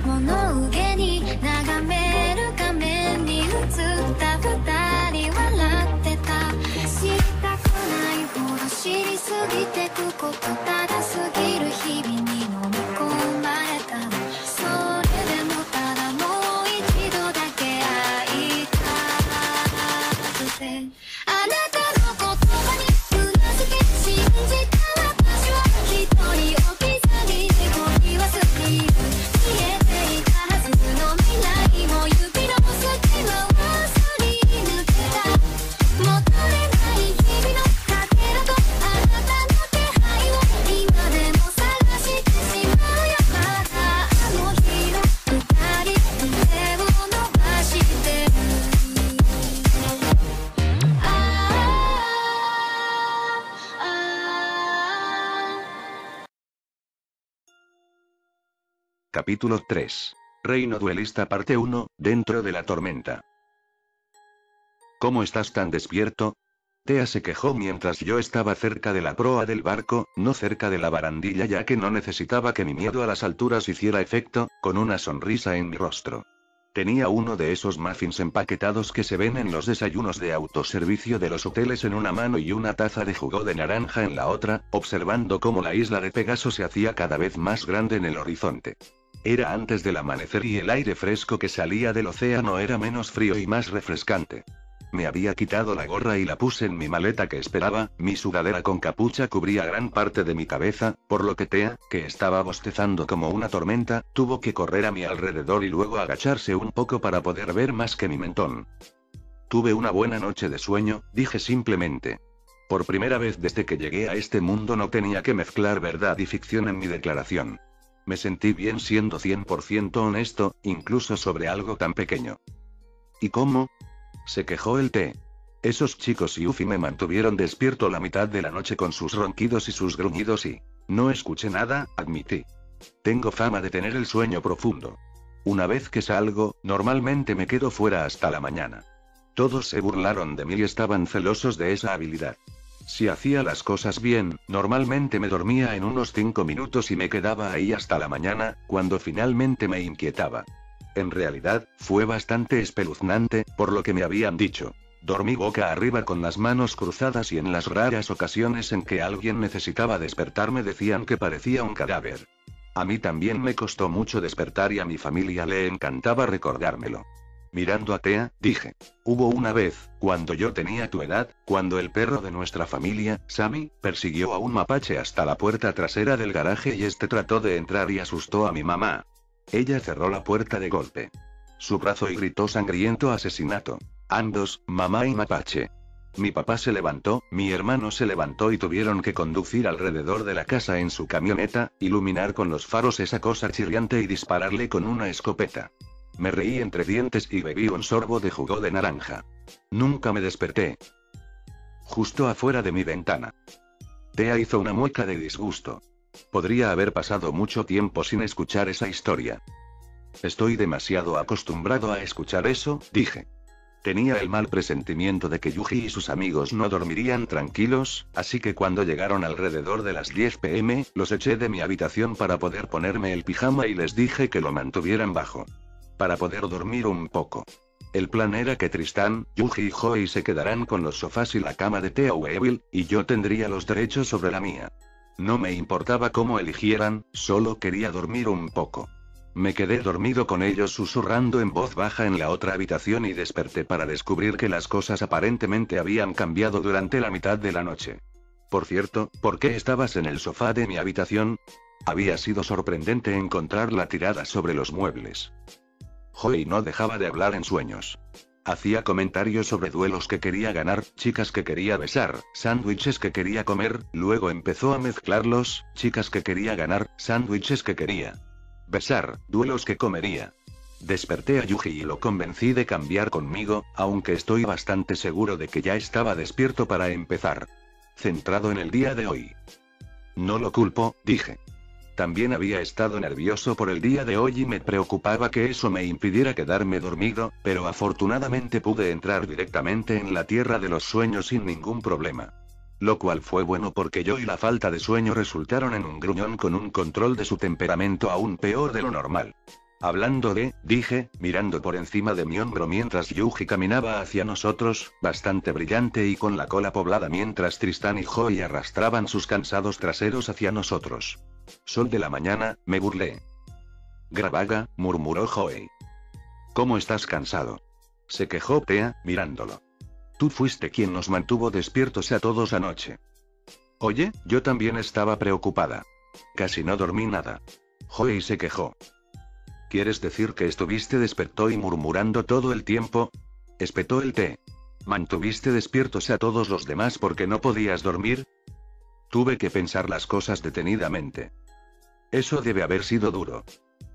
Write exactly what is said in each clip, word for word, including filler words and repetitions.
物憂に眺める画面に映った二人笑ってた。知りたくないほど知りすぎてくこと、ただすぎる日々に飲み込まれた。それでもただもう一度だけ会いたくて、あなたの言葉にうなずき信じた私は一人置き去りで恋は過ぎる。消えていたはずの未来も指の隙間はすり抜けた。求めない日々のかけらとあなたの気配を今でも探してしまうよ。またあの日の二人手を伸ばしてる。ああああ。 Capítulo tres. Reino duelista parte uno, dentro de la tormenta. ¿Cómo estás tan despierto? Tea se quejó mientras yo estaba cerca de la proa del barco, no cerca de la barandilla, ya que no necesitaba que mi miedo a las alturas hiciera efecto, con una sonrisa en mi rostro. Tenía uno de esos muffins empaquetados que se ven en los desayunos de autoservicio de los hoteles en una mano y una taza de jugo de naranja en la otra, observando cómo la isla de Pegaso se hacía cada vez más grande en el horizonte. Era antes del amanecer y el aire fresco que salía del océano era menos frío y más refrescante. Me había quitado la gorra y la puse en mi maleta que esperaba, mi sudadera con capucha cubría gran parte de mi cabeza, por lo que Tea, que estaba bostezando como una tormenta, tuvo que correr a mi alrededor y luego agacharse un poco para poder ver más que mi mentón. Tuve una buena noche de sueño, dije simplemente. Por primera vez desde que llegué a este mundo no tenía que mezclar verdad y ficción en mi declaración. Me sentí bien siendo cien por ciento honesto, incluso sobre algo tan pequeño. ¿Y cómo? Se quejó el T. Esos chicos y Uffy me mantuvieron despierto la mitad de la noche con sus ronquidos y sus gruñidos y... no escuché nada, admití. Tengo fama de tener el sueño profundo. Una vez que salgo, normalmente me quedo fuera hasta la mañana. Todos se burlaron de mí y estaban celosos de esa habilidad. Si hacía las cosas bien, normalmente me dormía en unos cinco minutos y me quedaba ahí hasta la mañana, cuando finalmente me inquietaba. En realidad, fue bastante espeluznante, por lo que me habían dicho. Dormí boca arriba con las manos cruzadas y en las raras ocasiones en que alguien necesitaba despertarme decían que parecía un cadáver. A mí también me costó mucho despertar y a mi familia le encantaba recordármelo. Mirando a Tea, dije. Hubo una vez, cuando yo tenía tu edad, cuando el perro de nuestra familia, Sammy, persiguió a un mapache hasta la puerta trasera del garaje y este trató de entrar y asustó a mi mamá. Ella cerró la puerta de golpe. Su brazo y gritó sangriento asesinato. Ambos, mamá y mapache. Mi papá se levantó, mi hermano se levantó y tuvieron que conducir alrededor de la casa en su camioneta, iluminar con los faros esa cosa chirriante y dispararle con una escopeta. Me reí entre dientes y bebí un sorbo de jugo de naranja. Nunca me desperté. Justo afuera de mi ventana. Tea hizo una mueca de disgusto. Podría haber pasado mucho tiempo sin escuchar esa historia. Estoy demasiado acostumbrado a escuchar eso, dije. Tenía el mal presentimiento de que Yuji y sus amigos no dormirían tranquilos, así que cuando llegaron alrededor de las diez pe eme, los eché de mi habitación para poder ponerme el pijama y les dije que lo mantuvieran bajo. Para poder dormir un poco. El plan era que Tristán, Yuji y Joey se quedaran con los sofás y la cama de Tea Weevil, y yo tendría los derechos sobre la mía. No me importaba cómo eligieran, solo quería dormir un poco. Me quedé dormido con ellos susurrando en voz baja en la otra habitación y desperté para descubrir que las cosas aparentemente habían cambiado durante la mitad de la noche. Por cierto, ¿por qué estabas en el sofá de mi habitación? Había sido sorprendente encontrarla tirada sobre los muebles. Joey no dejaba de hablar en sueños. Hacía comentarios sobre duelos que quería ganar, chicas que quería besar, sándwiches que quería comer, luego empezó a mezclarlos, chicas que quería ganar, sándwiches que quería besar, duelos que comería. Desperté a Yuji y lo convencí de cambiar conmigo, aunque estoy bastante seguro de que ya estaba despierto para empezar. Centrado en el día de hoy. No lo culpo, dije. También había estado nervioso por el día de hoy y me preocupaba que eso me impidiera quedarme dormido, pero afortunadamente pude entrar directamente en la tierra de los sueños sin ningún problema. Lo cual fue bueno porque yo y la falta de sueño resultaron en un gruñón con un control de su temperamento aún peor de lo normal. Hablando de, dije, mirando por encima de mi hombro mientras Yuji caminaba hacia nosotros, bastante brillante y con la cola poblada mientras Tristán y Joey arrastraban sus cansados traseros hacia nosotros. Sol de la mañana, me burlé. Gravaga, murmuró Joey. ¿Cómo estás cansado? Se quejó Tea, mirándolo. Tú fuiste quien nos mantuvo despiertos a todos anoche. Oye, yo también estaba preocupada. Casi no dormí nada. Joey se quejó. ¿Quieres decir que estuviste despertó y murmurando todo el tiempo? Espetó el té. ¿Mantuviste despiertos a todos los demás porque no podías dormir? Tuve que pensar las cosas detenidamente. Eso debe haber sido duro.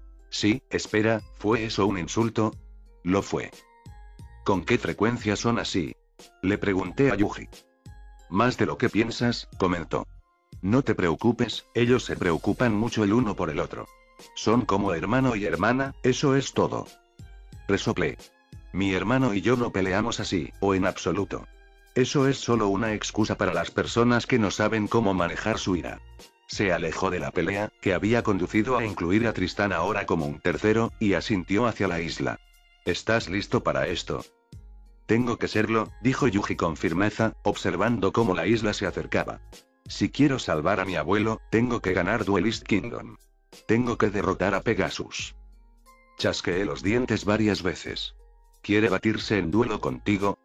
Sí, espera, ¿fue eso un insulto? Lo fue. ¿Con qué frecuencia son así? Le pregunté a Yuji. Más de lo que piensas, comentó. No te preocupes, ellos se preocupan mucho el uno por el otro. Son como hermano y hermana, eso es todo. Resoplé. Mi hermano y yo no peleamos así, o en absoluto. Eso es solo una excusa para las personas que no saben cómo manejar su ira. Se alejó de la pelea, que había conducido a incluir a Tristán ahora como un tercero, y asintió hacia la isla. ¿Estás listo para esto? Tengo que serlo, dijo Yuji con firmeza, observando cómo la isla se acercaba. Si quiero salvar a mi abuelo, tengo que ganar Duelist Kingdom. Tengo que derrotar a Pegasus. Chasqueé los dientes varias veces. ¿Quiere batirse en duelo contigo?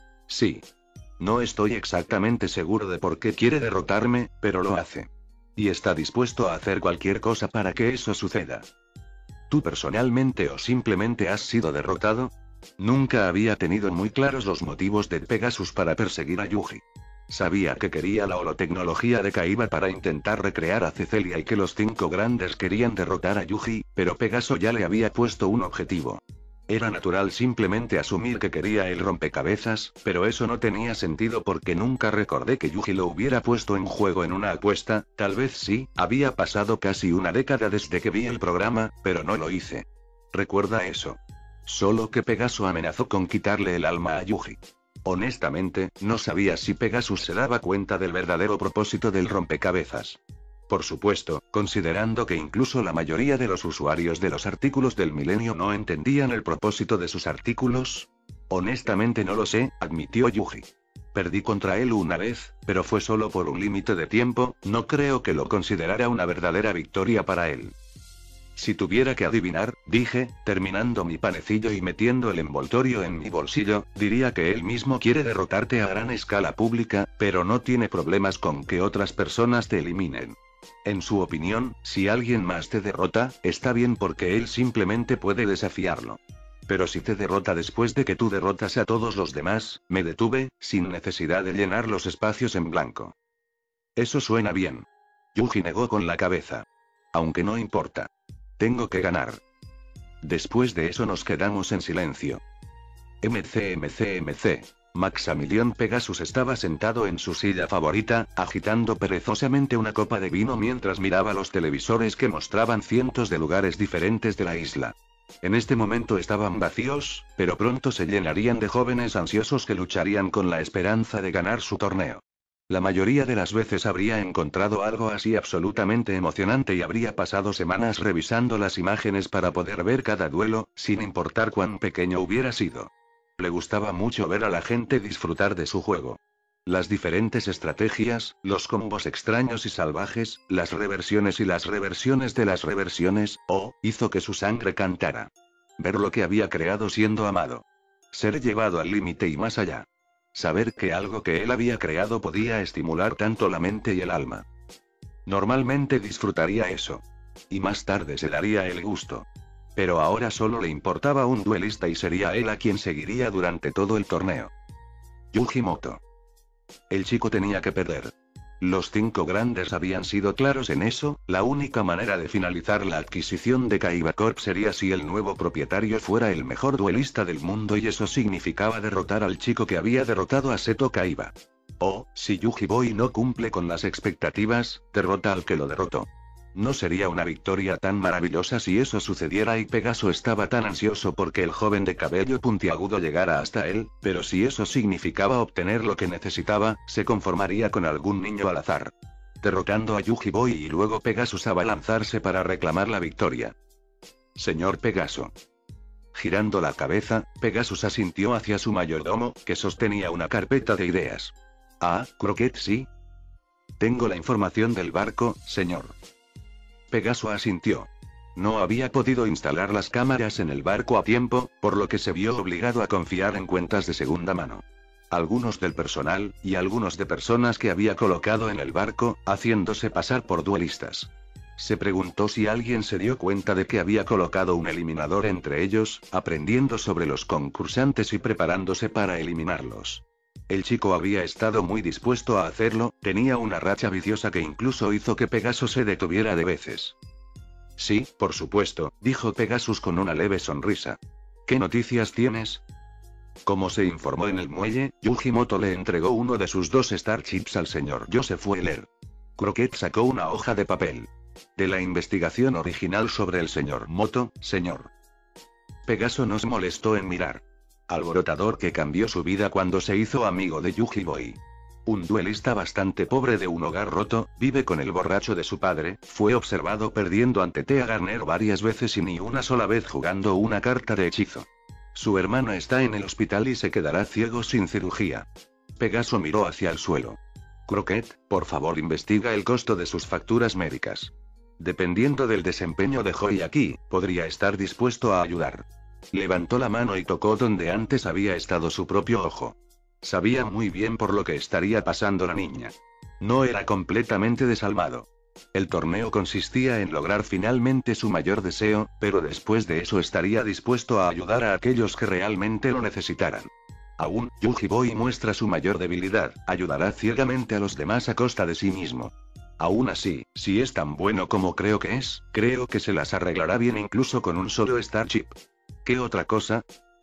Sí. No estoy exactamente seguro de por qué quiere derrotarme, pero lo hace. Y está dispuesto a hacer cualquier cosa para que eso suceda. ¿Tú personalmente o simplemente has sido derrotado? Nunca había tenido muy claros los motivos de Pegasus para perseguir a Yuji. Sabía que quería la holotecnología de Kaiba para intentar recrear a Cecelia y que los cinco grandes querían derrotar a Yuji, pero Pegaso ya le había puesto un objetivo. Era natural simplemente asumir que quería el rompecabezas, pero eso no tenía sentido porque nunca recordé que Yuji lo hubiera puesto en juego en una apuesta, tal vez sí, había pasado casi una década desde que vi el programa, pero no lo hice. Recuerda eso. Solo que Pegaso amenazó con quitarle el alma a Yuji. Honestamente, no sabía si Pegasus se daba cuenta del verdadero propósito del rompecabezas. Por supuesto, considerando que incluso la mayoría de los usuarios de los artículos del milenio no entendían el propósito de sus artículos. Honestamente no lo sé, admitió Yuji. Perdí contra él una vez, pero fue solo por un límite de tiempo, no creo que lo considerara una verdadera victoria para él. Si tuviera que adivinar, dije, terminando mi panecillo y metiendo el envoltorio en mi bolsillo, diría que él mismo quiere derrotarte a gran escala pública, pero no tiene problemas con que otras personas te eliminen. En su opinión, si alguien más te derrota, está bien porque él simplemente puede desafiarlo. Pero si te derrota después de que tú derrotas a todos los demás, me detuve, sin necesidad de llenar los espacios en blanco. Eso suena bien. Yuji negó con la cabeza. Aunque no importa. Tengo que ganar. Después de eso nos quedamos en silencio. M C M C M C. Maximilian Pegasus estaba sentado en su silla favorita, agitando perezosamente una copa de vino mientras miraba los televisores que mostraban cientos de lugares diferentes de la isla. En este momento estaban vacíos, pero pronto se llenarían de jóvenes ansiosos que lucharían con la esperanza de ganar su torneo. La mayoría de las veces habría encontrado algo así absolutamente emocionante y habría pasado semanas revisando las imágenes para poder ver cada duelo, sin importar cuán pequeño hubiera sido. Le gustaba mucho ver a la gente disfrutar de su juego. Las diferentes estrategias, los combos extraños y salvajes, las reversiones y las reversiones de las reversiones, oh, hizo que su sangre cantara. Ver lo que había creado siendo amado. Ser llevado al límite y más allá. Saber que algo que él había creado podía estimular tanto la mente y el alma. Normalmente disfrutaría eso. Y más tarde se daría el gusto. Pero ahora solo le importaba un duelista y sería él a quien seguiría durante todo el torneo. Yuji Moto. El chico tenía que perder. Los cinco grandes habían sido claros en eso, la única manera de finalizar la adquisición de Kaiba Corp sería si el nuevo propietario fuera el mejor duelista del mundo y eso significaba derrotar al chico que había derrotado a Seto Kaiba. O, si Yuji Boy no cumple con las expectativas, derrota al que lo derrotó. No sería una victoria tan maravillosa si eso sucediera y Pegaso estaba tan ansioso porque el joven de cabello puntiagudo llegara hasta él, pero si eso significaba obtener lo que necesitaba, se conformaría con algún niño al azar. Derrotando a Yuji Boy y luego Pegasus abalanzarse para reclamar la victoria. señor Pegaso. Girando la cabeza, Pegasus asintió hacia su mayordomo, que sostenía una carpeta de ideas. Ah, Croquet, sí. Tengo la información del barco, señor. Pegaso asintió. No había podido instalar las cámaras en el barco a tiempo, por lo que se vio obligado a confiar en cuentas de segunda mano. Algunos del personal, y algunos de personas que había colocado en el barco, haciéndose pasar por duelistas. Se preguntó si alguien se dio cuenta de que había colocado un eliminador entre ellos, aprendiendo sobre los concursantes y preparándose para eliminarlos. El chico había estado muy dispuesto a hacerlo, tenía una racha viciosa que incluso hizo que Pegaso se detuviera de veces. Sí, por supuesto, dijo Pegasus con una leve sonrisa. ¿Qué noticias tienes? Como se informó en el muelle, Yujimoto le entregó uno de sus dos Starships al señor Joseph Wheeler. Croquet sacó una hoja de papel. De la investigación original sobre el señor Moto, señor. Pegaso no se molestó en mirar. Alborotador que cambió su vida cuando se hizo amigo de Yuji Boy. Un duelista bastante pobre de un hogar roto, vive con el borracho de su padre, fue observado perdiendo ante Thea Garner varias veces y ni una sola vez jugando una carta de hechizo. Su hermano está en el hospital y se quedará ciego sin cirugía. Pegaso miró hacia el suelo. Croquet, por favor investiga el costo de sus facturas médicas. Dependiendo del desempeño de Joy aquí, podría estar dispuesto a ayudar. Levantó la mano y tocó donde antes había estado su propio ojo. Sabía muy bien por lo que estaría pasando la niña. No era completamente desalmado. El torneo consistía en lograr finalmente su mayor deseo, pero después de eso estaría dispuesto a ayudar a aquellos que realmente lo necesitaran. Aún, Yuji Boy muestra su mayor debilidad, ayudará ciegamente a los demás a costa de sí mismo. Aún así, si es tan bueno como creo que es, creo que se las arreglará bien incluso con un solo Starship. ¿Qué otra cosa?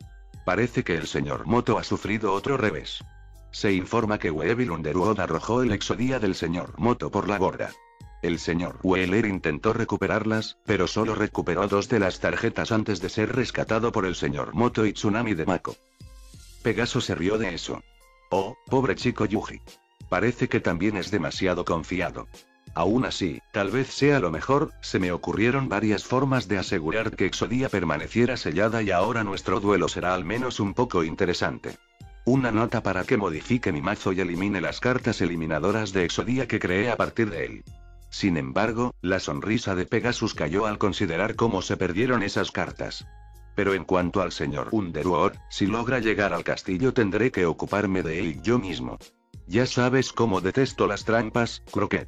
Parece que el señor Moto ha sufrido otro revés. Se informa que Weevil Underwood arrojó el exodía del señor Moto por la borda. El señor Wheeler intentó recuperarlas, pero solo recuperó dos de las tarjetas antes de ser rescatado por el señor Moto y Tsunami de Mako. Pegaso se rió de eso. Oh, pobre chico Yuji. Parece que también es demasiado confiado. Aún así, tal vez sea lo mejor, se me ocurrieron varias formas de asegurar que Exodia permaneciera sellada y ahora nuestro duelo será al menos un poco interesante. Una nota para que modifique mi mazo y elimine las cartas eliminadoras de Exodia que creé a partir de él. Sin embargo, la sonrisa de Pegasus cayó al considerar cómo se perdieron esas cartas. Pero en cuanto al señor Underwood, si logra llegar al castillo tendré que ocuparme de él yo mismo. Ya sabes cómo detesto las trampas, Croquet.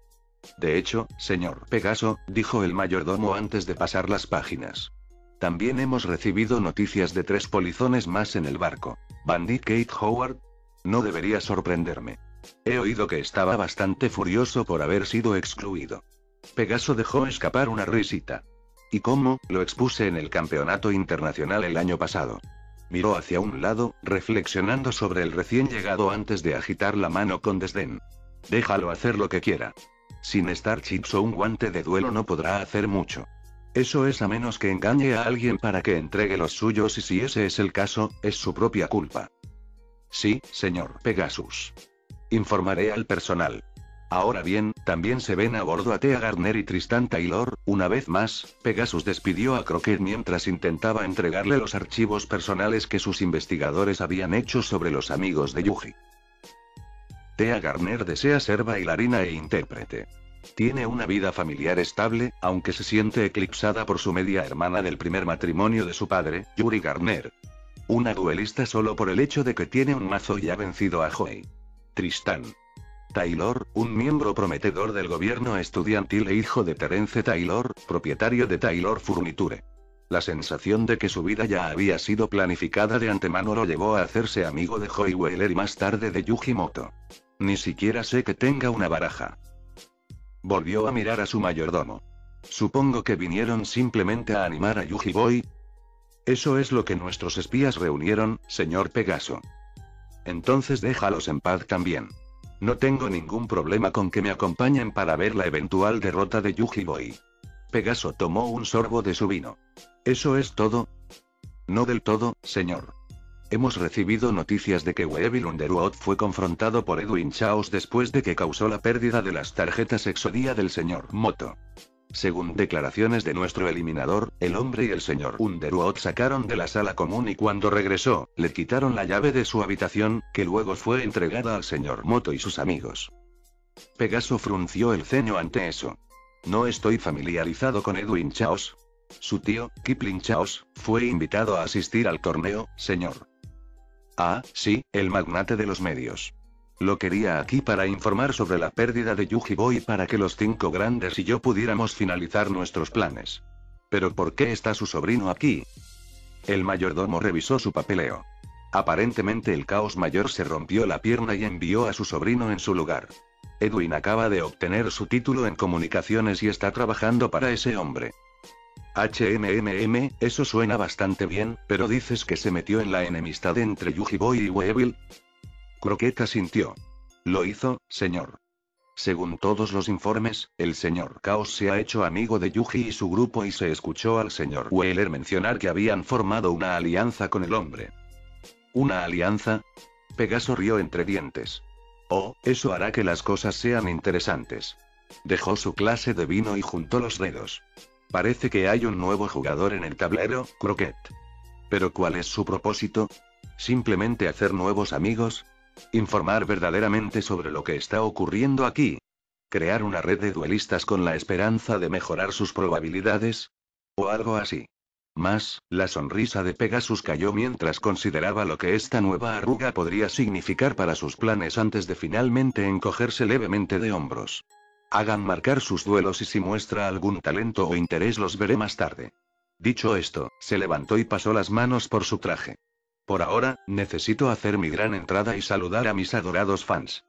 De hecho, señor Pegaso, dijo el mayordomo antes de pasar las páginas. También hemos recibido noticias de tres polizones más en el barco. Bandit Kate Howard. No debería sorprenderme. He oído que estaba bastante furioso por haber sido excluido. Pegaso dejó escapar una risita. ¿Y cómo? Lo expuse en el campeonato internacional el año pasado. Miró hacia un lado, reflexionando sobre el recién llegado antes de agitar la mano con desdén. Déjalo hacer lo que quiera. Sin Starships o un guante de duelo no podrá hacer mucho. Eso es a menos que engañe a alguien para que entregue los suyos y si ese es el caso, es su propia culpa. Sí, señor Pegasus. Informaré al personal. Ahora bien, también se ven a bordo a Thea Garner y Tristan Taylor. Una vez más, Pegasus despidió a Croquet mientras intentaba entregarle los archivos personales que sus investigadores habían hecho sobre los amigos de Yuji. Thea Garner desea ser bailarina e intérprete. Tiene una vida familiar estable, aunque se siente eclipsada por su media hermana del primer matrimonio de su padre, Yuri Garner. Una duelista solo por el hecho de que tiene un mazo y ha vencido a Joey. Tristan Taylor, un miembro prometedor del gobierno estudiantil e hijo de Terence Taylor, propietario de Taylor Furniture. La sensación de que su vida ya había sido planificada de antemano lo llevó a hacerse amigo de Joey Wheeler y más tarde de Yujimoto. Ni siquiera sé que tenga una baraja. Volvió a mirar a su mayordomo. Supongo que vinieron simplemente a animar a Yuji Boy. Eso es lo que nuestros espías reunieron, señor Pegaso. Entonces déjalos en paz también. No tengo ningún problema con que me acompañen para ver la eventual derrota de Yuji Boy. Pegaso tomó un sorbo de su vino. ¿Eso es todo? No del todo, señor. Hemos recibido noticias de que Weevil Underwood fue confrontado por Edwin Chaos después de que causó la pérdida de las tarjetas Exodia del señor Moto. Según declaraciones de nuestro eliminador, el hombre y el señor Underwood sacaron de la sala común y cuando regresó, le quitaron la llave de su habitación, que luego fue entregada al señor Moto y sus amigos. Pegaso frunció el ceño ante eso. No estoy familiarizado con Edwin Chaos. Su tío, Kipling Chaos, fue invitado a asistir al torneo, señor. Ah, sí, el magnate de los medios. Lo quería aquí para informar sobre la pérdida de Yuji Boy para que los cinco grandes y yo pudiéramos finalizar nuestros planes. ¿Pero por qué está su sobrino aquí? El mayordomo revisó su papeleo. Aparentemente el caos mayor se rompió la pierna y envió a su sobrino en su lugar. Edwin acaba de obtener su título en comunicaciones y está trabajando para ese hombre. HMMM, eso suena bastante bien, pero dices que se metió en la enemistad entre Yuji Boy y Weevil. Croqueta sintió. Lo hizo, señor. Según todos los informes, el señor Chaos se ha hecho amigo de Yuji y su grupo y se escuchó al señor Wheeler mencionar que habían formado una alianza con el hombre. ¿Una alianza? Pegaso rió entre dientes. Oh, eso hará que las cosas sean interesantes. Dejó su clase de vino y juntó los dedos. Parece que hay un nuevo jugador en el tablero, Croquet. ¿Pero cuál es su propósito? ¿Simplemente hacer nuevos amigos? ¿Informar verdaderamente sobre lo que está ocurriendo aquí? ¿Crear una red de duelistas con la esperanza de mejorar sus probabilidades? ¿O algo así? Más, la sonrisa de Pegasus cayó mientras consideraba lo que esta nueva arruga podría significar para sus planes antes de finalmente encogerse levemente de hombros. Hagan marcar sus duelos y si muestra algún talento o interés los veré más tarde. Dicho esto, se levantó y pasó las manos por su traje. Por ahora, necesito hacer mi gran entrada y saludar a mis adorados fans.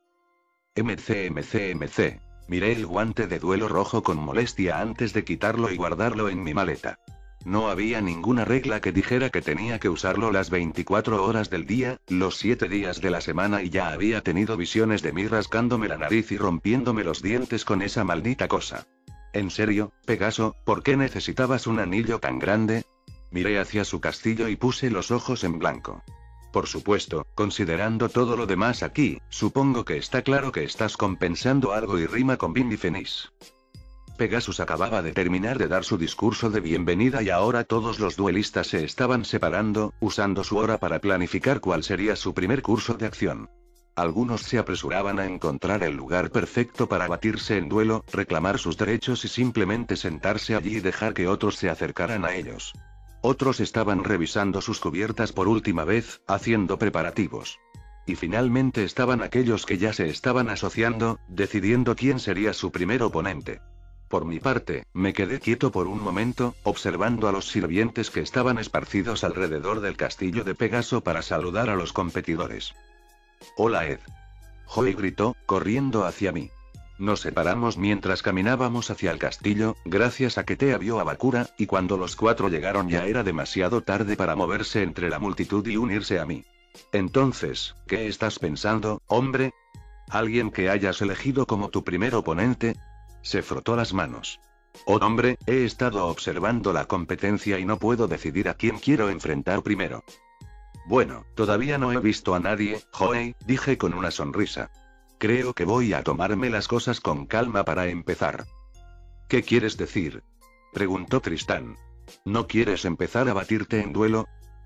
MCMCMC. Miré el guante de duelo rojo con molestia antes de quitarlo y guardarlo en mi maleta. No había ninguna regla que dijera que tenía que usarlo las veinticuatro horas del día, los siete días de la semana y ya había tenido visiones de mí rascándome la nariz y rompiéndome los dientes con esa maldita cosa. ¿En serio, Pegaso, por qué necesitabas un anillo tan grande? Miré hacia su castillo y puse los ojos en blanco. Por supuesto, considerando todo lo demás aquí, supongo que está claro que estás compensando algo y rima con Bindi Fenis. Pegasus acababa de terminar de dar su discurso de bienvenida y ahora todos los duelistas se estaban separando, usando su hora para planificar cuál sería su primer curso de acción. Algunos se apresuraban a encontrar el lugar perfecto para batirse en duelo, reclamar sus derechos y simplemente sentarse allí y dejar que otros se acercaran a ellos. Otros estaban revisando sus cubiertas por última vez, haciendo preparativos. Y finalmente estaban aquellos que ya se estaban asociando, decidiendo quién sería su primer oponente. Por mi parte, me quedé quieto por un momento, observando a los sirvientes que estaban esparcidos alrededor del castillo de Pegaso para saludar a los competidores. «Hola Ed». Joey gritó, corriendo hacia mí. Nos separamos mientras caminábamos hacia el castillo, gracias a que Tea vio a Bakura, y cuando los cuatro llegaron ya era demasiado tarde para moverse entre la multitud y unirse a mí. Entonces, ¿qué estás pensando, hombre? ¿Alguien que hayas elegido como tu primer oponente? Se frotó las manos. Oh hombre, he estado observando la competencia y no puedo decidir a quién quiero enfrentar primero. Bueno, todavía no he visto a nadie, Joey, dije con una sonrisa. Creo que voy a tomarme las cosas con calma para empezar. ¿Qué quieres decir? Preguntó Tristán. ¿No quieres empezar a batirte en duelo?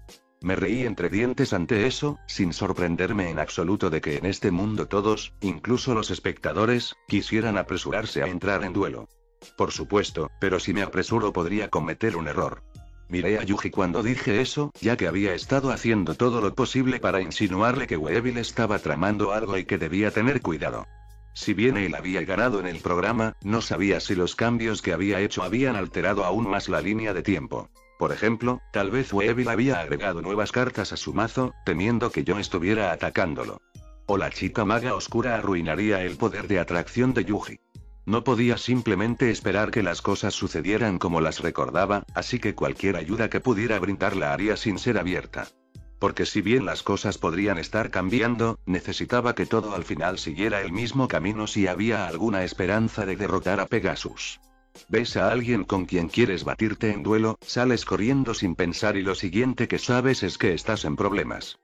Me reí entre dientes ante eso, sin sorprenderme en absoluto de que en este mundo todos, incluso los espectadores, quisieran apresurarse a entrar en duelo. Por supuesto, pero si me apresuro podría cometer un error. Miré a Yuji cuando dije eso, ya que había estado haciendo todo lo posible para insinuarle que Weevil estaba tramando algo y que debía tener cuidado. Si bien él había ganado en el programa, no sabía si los cambios que había hecho habían alterado aún más la línea de tiempo. Por ejemplo, tal vez Weevil había agregado nuevas cartas a su mazo, temiendo que yo estuviera atacándolo. O la chica maga oscura arruinaría el poder de atracción de Yuji. No podía simplemente esperar que las cosas sucedieran como las recordaba, así que cualquier ayuda que pudiera brindar la haría sin ser abierta. Porque si bien las cosas podrían estar cambiando, necesitaba que todo al final siguiera el mismo camino si había alguna esperanza de derrotar a Pegasus. Ves a alguien con quien quieres batirte en duelo, sales corriendo sin pensar y lo siguiente que sabes es que estás en problemas.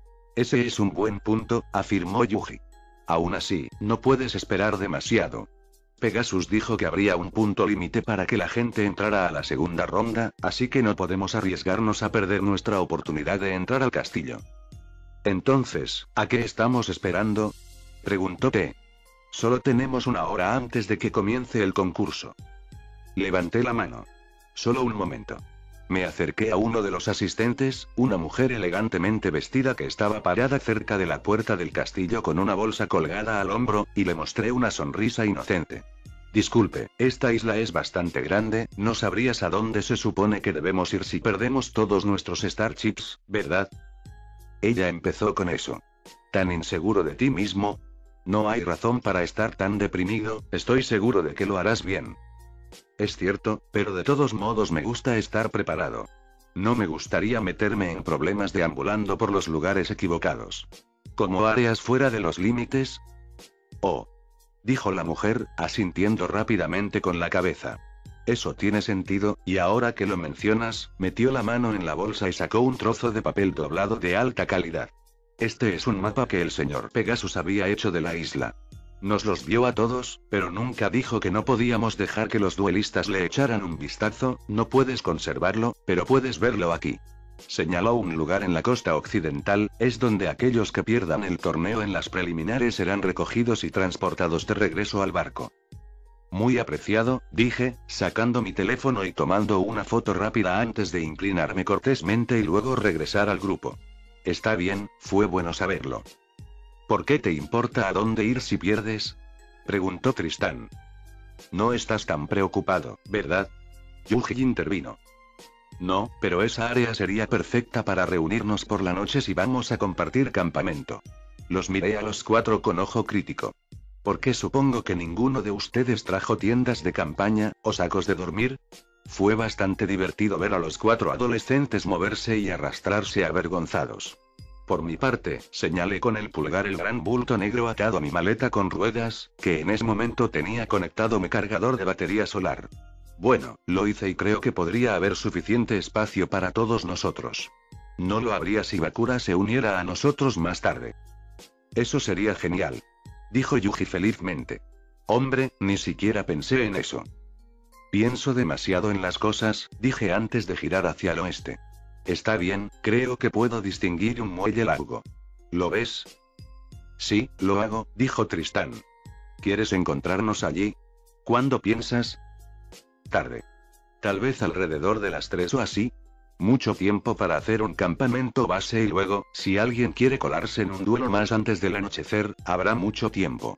Ese es un buen punto, afirmó Yuji. Aún así, no puedes esperar demasiado. Pegasus dijo que habría un punto límite para que la gente entrara a la segunda ronda, así que no podemos arriesgarnos a perder nuestra oportunidad de entrar al castillo. Entonces, ¿a qué estamos esperando?, preguntó T. Solo tenemos una hora antes de que comience el concurso. Levanté la mano. Solo un momento. Me acerqué a uno de los asistentes, una mujer elegantemente vestida que estaba parada cerca de la puerta del castillo con una bolsa colgada al hombro, y le mostré una sonrisa inocente. Disculpe, esta isla es bastante grande, no sabrías a dónde se supone que debemos ir si perdemos todos nuestros Star Chips, ¿verdad? Ella empezó con eso. ¿Tan inseguro de ti mismo? No hay razón para estar tan deprimido, estoy seguro de que lo harás bien. Es cierto, pero de todos modos me gusta estar preparado. No me gustaría meterme en problemas deambulando por los lugares equivocados. ¿Como áreas fuera de los límites? Oh. Dijo la mujer, asintiendo rápidamente con la cabeza. Eso tiene sentido, y ahora que lo mencionas, metió la mano en la bolsa y sacó un trozo de papel doblado de alta calidad. Este es un mapa que el señor Pegasus había hecho de la isla. Nos los dio a todos, pero nunca dijo que no podíamos dejar que los duelistas le echaran un vistazo. No puedes conservarlo, pero puedes verlo aquí. Señaló un lugar en la costa occidental, es donde aquellos que pierdan el torneo en las preliminares serán recogidos y transportados de regreso al barco. Muy apreciado, dije, sacando mi teléfono y tomando una foto rápida antes de inclinarme cortésmente y luego regresar al grupo. Está bien, fue bueno saberlo. ¿Por qué te importa a dónde ir si pierdes?, preguntó Tristán. No estás tan preocupado, ¿verdad? Yuji intervino. No, pero esa área sería perfecta para reunirnos por la noche si vamos a compartir campamento. Los miré a los cuatro con ojo crítico. ¿Por qué supongo que ninguno de ustedes trajo tiendas de campaña, o sacos de dormir? Fue bastante divertido ver a los cuatro adolescentes moverse y arrastrarse avergonzados. Por mi parte, señalé con el pulgar el gran bulto negro atado a mi maleta con ruedas, que en ese momento tenía conectado mi cargador de batería solar. Bueno, lo hice y creo que podría haber suficiente espacio para todos nosotros. No lo habría si Bakura se uniera a nosotros más tarde. Eso sería genial, dijo Yuji felizmente. Hombre, ni siquiera pensé en eso. Pienso demasiado en las cosas, dije antes de girar hacia el oeste. Está bien, creo que puedo distinguir un muelle largo. ¿Lo ves? Sí, lo hago, dijo Tristán. ¿Quieres encontrarnos allí? ¿Cuándo piensas? Tarde. Tal vez alrededor de las tres o así. Mucho tiempo para hacer un campamento base y luego, si alguien quiere colarse en un duelo más antes del anochecer, habrá mucho tiempo.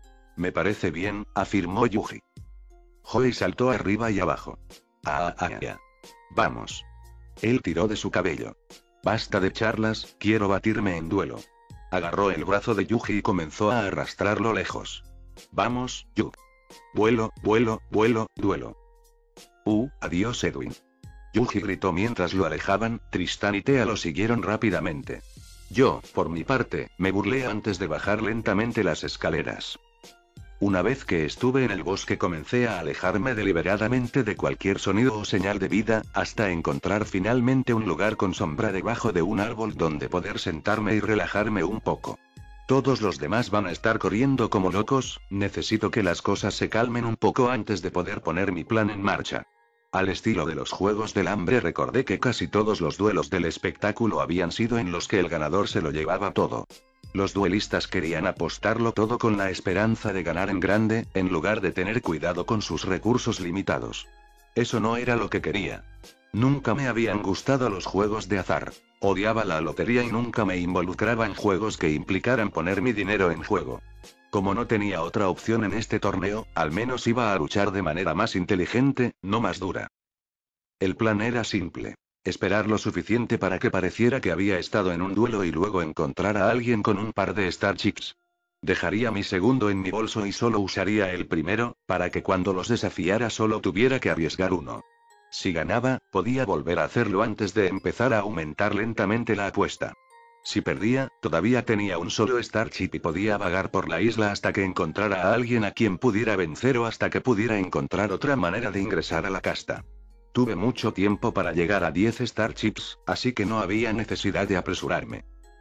Me parece bien, afirmó Yuji. Joey saltó arriba y abajo. Ah, ah, ah. Vamos. Él tiró de su cabello. Basta de charlas, quiero batirme en duelo. Agarró el brazo de Yuji y comenzó a arrastrarlo lejos. Vamos, Yu. Vuelo, vuelo, vuelo, duelo. Uh, adiós Edwin. Yuji gritó mientras lo alejaban, Tristán y Tea lo siguieron rápidamente. Yo, por mi parte, me burlé antes de bajar lentamente las escaleras. Una vez que estuve en el bosque comencé a alejarme deliberadamente de cualquier sonido o señal de vida, hasta encontrar finalmente un lugar con sombra debajo de un árbol donde poder sentarme y relajarme un poco. Todos los demás van a estar corriendo como locos, necesito que las cosas se calmen un poco antes de poder poner mi plan en marcha. Al estilo de los Juegos del Hambre recordé que casi todos los duelos del espectáculo habían sido en los que el ganador se lo llevaba todo. Los duelistas querían apostarlo todo con la esperanza de ganar en grande, en lugar de tener cuidado con sus recursos limitados. Eso no era lo que quería. Nunca me habían gustado los juegos de azar. Odiaba la lotería y nunca me involucraba en juegos que implicaran poner mi dinero en juego. Como no tenía otra opción en este torneo, al menos iba a luchar de manera más inteligente, no más dura. El plan era simple. Esperar lo suficiente para que pareciera que había estado en un duelo y luego encontrar a alguien con un par de Star Chips. Dejaría mi segundo en mi bolso y solo usaría el primero, para que cuando los desafiara solo tuviera que arriesgar uno. Si ganaba, podía volver a hacerlo antes de empezar a aumentar lentamente la apuesta. Si perdía, todavía tenía un solo Star Chip y podía vagar por la isla hasta que encontrara a alguien a quien pudiera vencer o hasta que pudiera encontrar otra manera de ingresar a la casta. Tuve mucho tiempo para llegar a diez Star Chips, así que no había necesidad de apresurarme.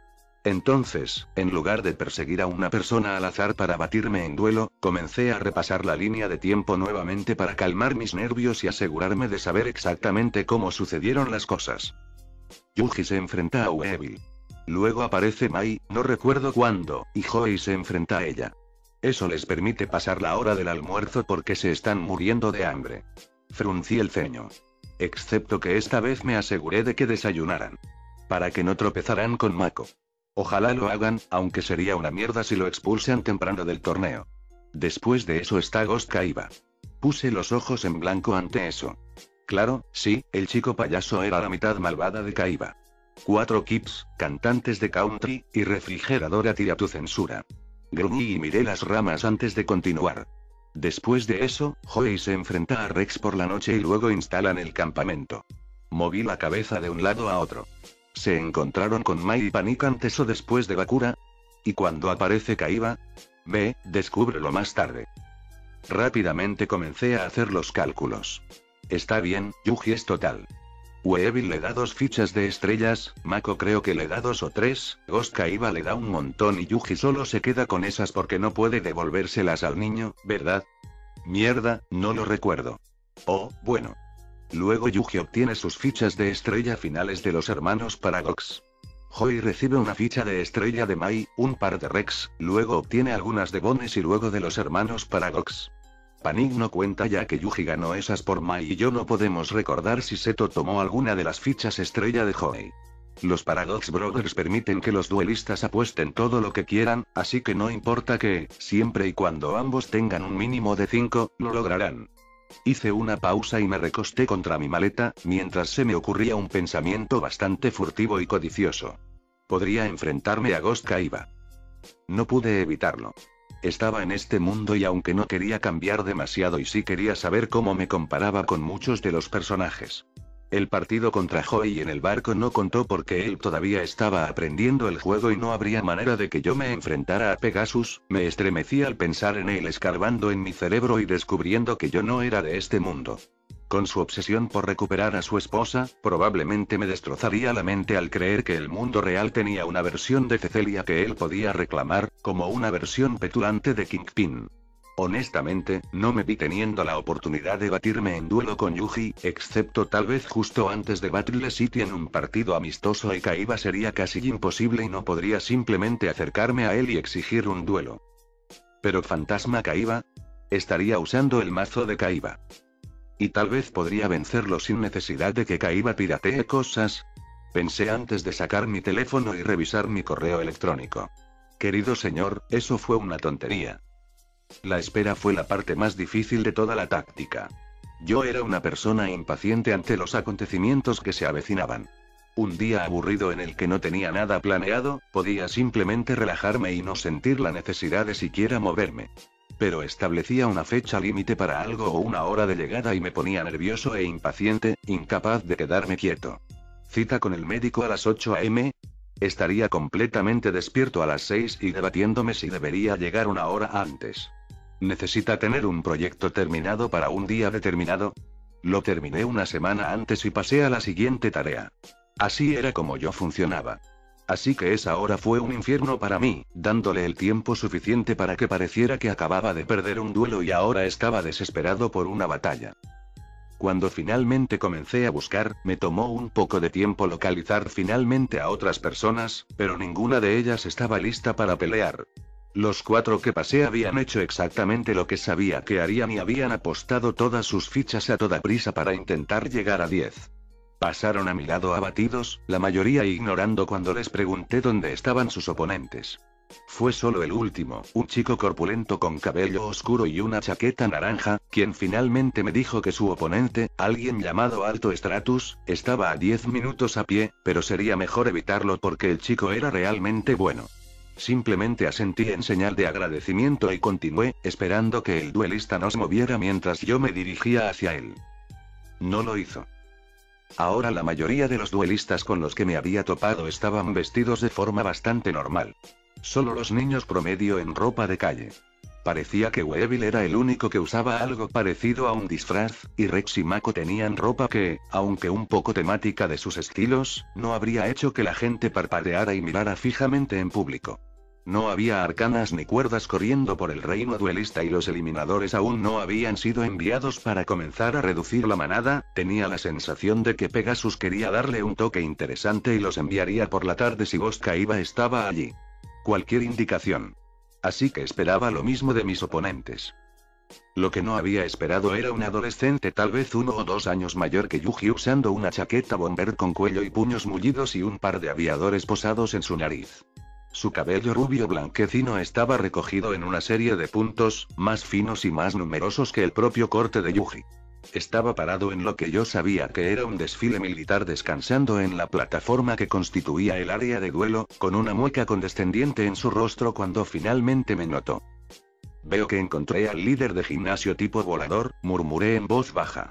Entonces, en lugar de perseguir a una persona al azar para batirme en duelo, comencé a repasar la línea de tiempo nuevamente para calmar mis nervios y asegurarme de saber exactamente cómo sucedieron las cosas. Yuji se enfrenta a Weevil. Luego aparece Mai, no recuerdo cuándo, y Joey se enfrenta a ella. Eso les permite pasar la hora del almuerzo porque se están muriendo de hambre. Fruncí el ceño. Excepto que esta vez me aseguré de que desayunaran. Para que no tropezarán con Mako. Ojalá lo hagan, aunque sería una mierda si lo expulsan temprano del torneo. Después de eso está Ghost Kaiba. Puse los ojos en blanco ante eso. Claro, sí, el chico payaso era la mitad malvada de Kaiba. Cuatro kips, cantantes de country, y refrigeradora tira tu censura. Gruñí y miré las ramas antes de continuar. Después de eso, Joey se enfrenta a Rex por la noche y luego instalan el campamento. Moví la cabeza de un lado a otro. ¿Se encontraron con Mai y Panic antes o después de Bakura? ¿Y cuando aparece Kaiba? Ve, descúbrelo más tarde. Rápidamente comencé a hacer los cálculos. Está bien, Yuji es total. Weevil le da dos fichas de estrellas, Mako creo que le da dos o tres, Ghost Kaiba le da un montón y Yuji solo se queda con esas porque no puede devolvérselas al niño, ¿verdad? Mierda, no lo recuerdo. Oh, bueno. Luego Yuji obtiene sus fichas de estrella finales de los hermanos Paradox. Joey recibe una ficha de estrella de Mai, un par de Rex, luego obtiene algunas de Bones y luego de los hermanos Paradox. Panic no cuenta ya que Yuji ganó esas por Mai y yo no podemos recordar si Seto tomó alguna de las fichas estrella de Joey. Los Paradox Brothers permiten que los duelistas apuesten todo lo que quieran, así que no importa que, siempre y cuando ambos tengan un mínimo de cinco, lo lograrán. Hice una pausa y me recosté contra mi maleta, mientras se me ocurría un pensamiento bastante furtivo y codicioso. Podría enfrentarme a Ghost Kaiba. No pude evitarlo. Estaba en este mundo y aunque no quería cambiar demasiado y sí quería saber cómo me comparaba con muchos de los personajes. El partido contra Joey en el barco no contó porque él todavía estaba aprendiendo el juego y no habría manera de que yo me enfrentara a Pegasus, me estremecí al pensar en él escarbando en mi cerebro y descubriendo que yo no era de este mundo. Con su obsesión por recuperar a su esposa, probablemente me destrozaría la mente al creer que el mundo real tenía una versión de Cecelia que él podía reclamar, como una versión petulante de Kingpin. Honestamente, no me vi teniendo la oportunidad de batirme en duelo con Yuji, excepto tal vez justo antes de Battle City en un partido amistoso y Kaiba sería casi imposible y no podría simplemente acercarme a él y exigir un duelo. Pero Fantasma Kaiba, estaría usando el mazo de Kaiba. Y tal vez podría vencerlo sin necesidad de que Kaiba piratee cosas. Pensé antes de sacar mi teléfono y revisar mi correo electrónico. Querido señor, eso fue una tontería. La espera fue la parte más difícil de toda la táctica. Yo era una persona impaciente ante los acontecimientos que se avecinaban. Un día aburrido en el que no tenía nada planeado, podía simplemente relajarme y no sentir la necesidad de siquiera moverme. Pero establecía una fecha límite para algo o una hora de llegada y me ponía nervioso e impaciente, incapaz de quedarme quieto. Cita con el médico a las ocho a eme. Estaría completamente despierto a las seis y debatiéndome si debería llegar una hora antes. ¿Necesita tener un proyecto terminado para un día determinado? Lo terminé una semana antes y pasé a la siguiente tarea. Así era como yo funcionaba. Así que esa hora fue un infierno para mí, dándole el tiempo suficiente para que pareciera que acababa de perder un duelo y ahora estaba desesperado por una batalla. Cuando finalmente comencé a buscar, me tomó un poco de tiempo localizar finalmente a otras personas, pero ninguna de ellas estaba lista para pelear. Los cuatro que pasé habían hecho exactamente lo que sabía que harían y habían apostado todas sus fichas a toda prisa para intentar llegar a diez. Pasaron a mi lado abatidos, la mayoría ignorando cuando les pregunté dónde estaban sus oponentes. Fue solo el último, un chico corpulento con cabello oscuro y una chaqueta naranja, quien finalmente me dijo que su oponente, alguien llamado Alto Stratus, estaba a diez minutos a pie, pero sería mejor evitarlo porque el chico era realmente bueno. Simplemente asentí en señal de agradecimiento y continué, esperando que el duelista no se moviera mientras yo me dirigía hacia él. No lo hizo. Ahora la mayoría de los duelistas con los que me había topado estaban vestidos de forma bastante normal. Solo los niños promedio en ropa de calle. Parecía que Weevil era el único que usaba algo parecido a un disfraz, y Rex y Mako tenían ropa que, aunque un poco temática de sus estilos, no habría hecho que la gente parpadeara y mirara fijamente en público. No había arcanas ni cuerdas corriendo por el reino duelista y los eliminadores aún no habían sido enviados para comenzar a reducir la manada. Tenía la sensación de que Pegasus quería darle un toque interesante y los enviaría por la tarde si Boscaiba estaba allí. Cualquier indicación. Así que esperaba lo mismo de mis oponentes. Lo que no había esperado era un adolescente tal vez uno o dos años mayor que Yuji usando una chaqueta bomber con cuello y puños mullidos y un par de aviadores posados en su nariz. Su cabello rubio blanquecino estaba recogido en una serie de puntos, más finos y más numerosos que el propio corte de Yuji. Estaba parado en lo que yo sabía que era un desfile militar descansando en la plataforma que constituía el área de duelo, con una mueca condescendiente en su rostro cuando finalmente me notó. Veo que encontré al líder de gimnasio tipo volador, murmuré en voz baja.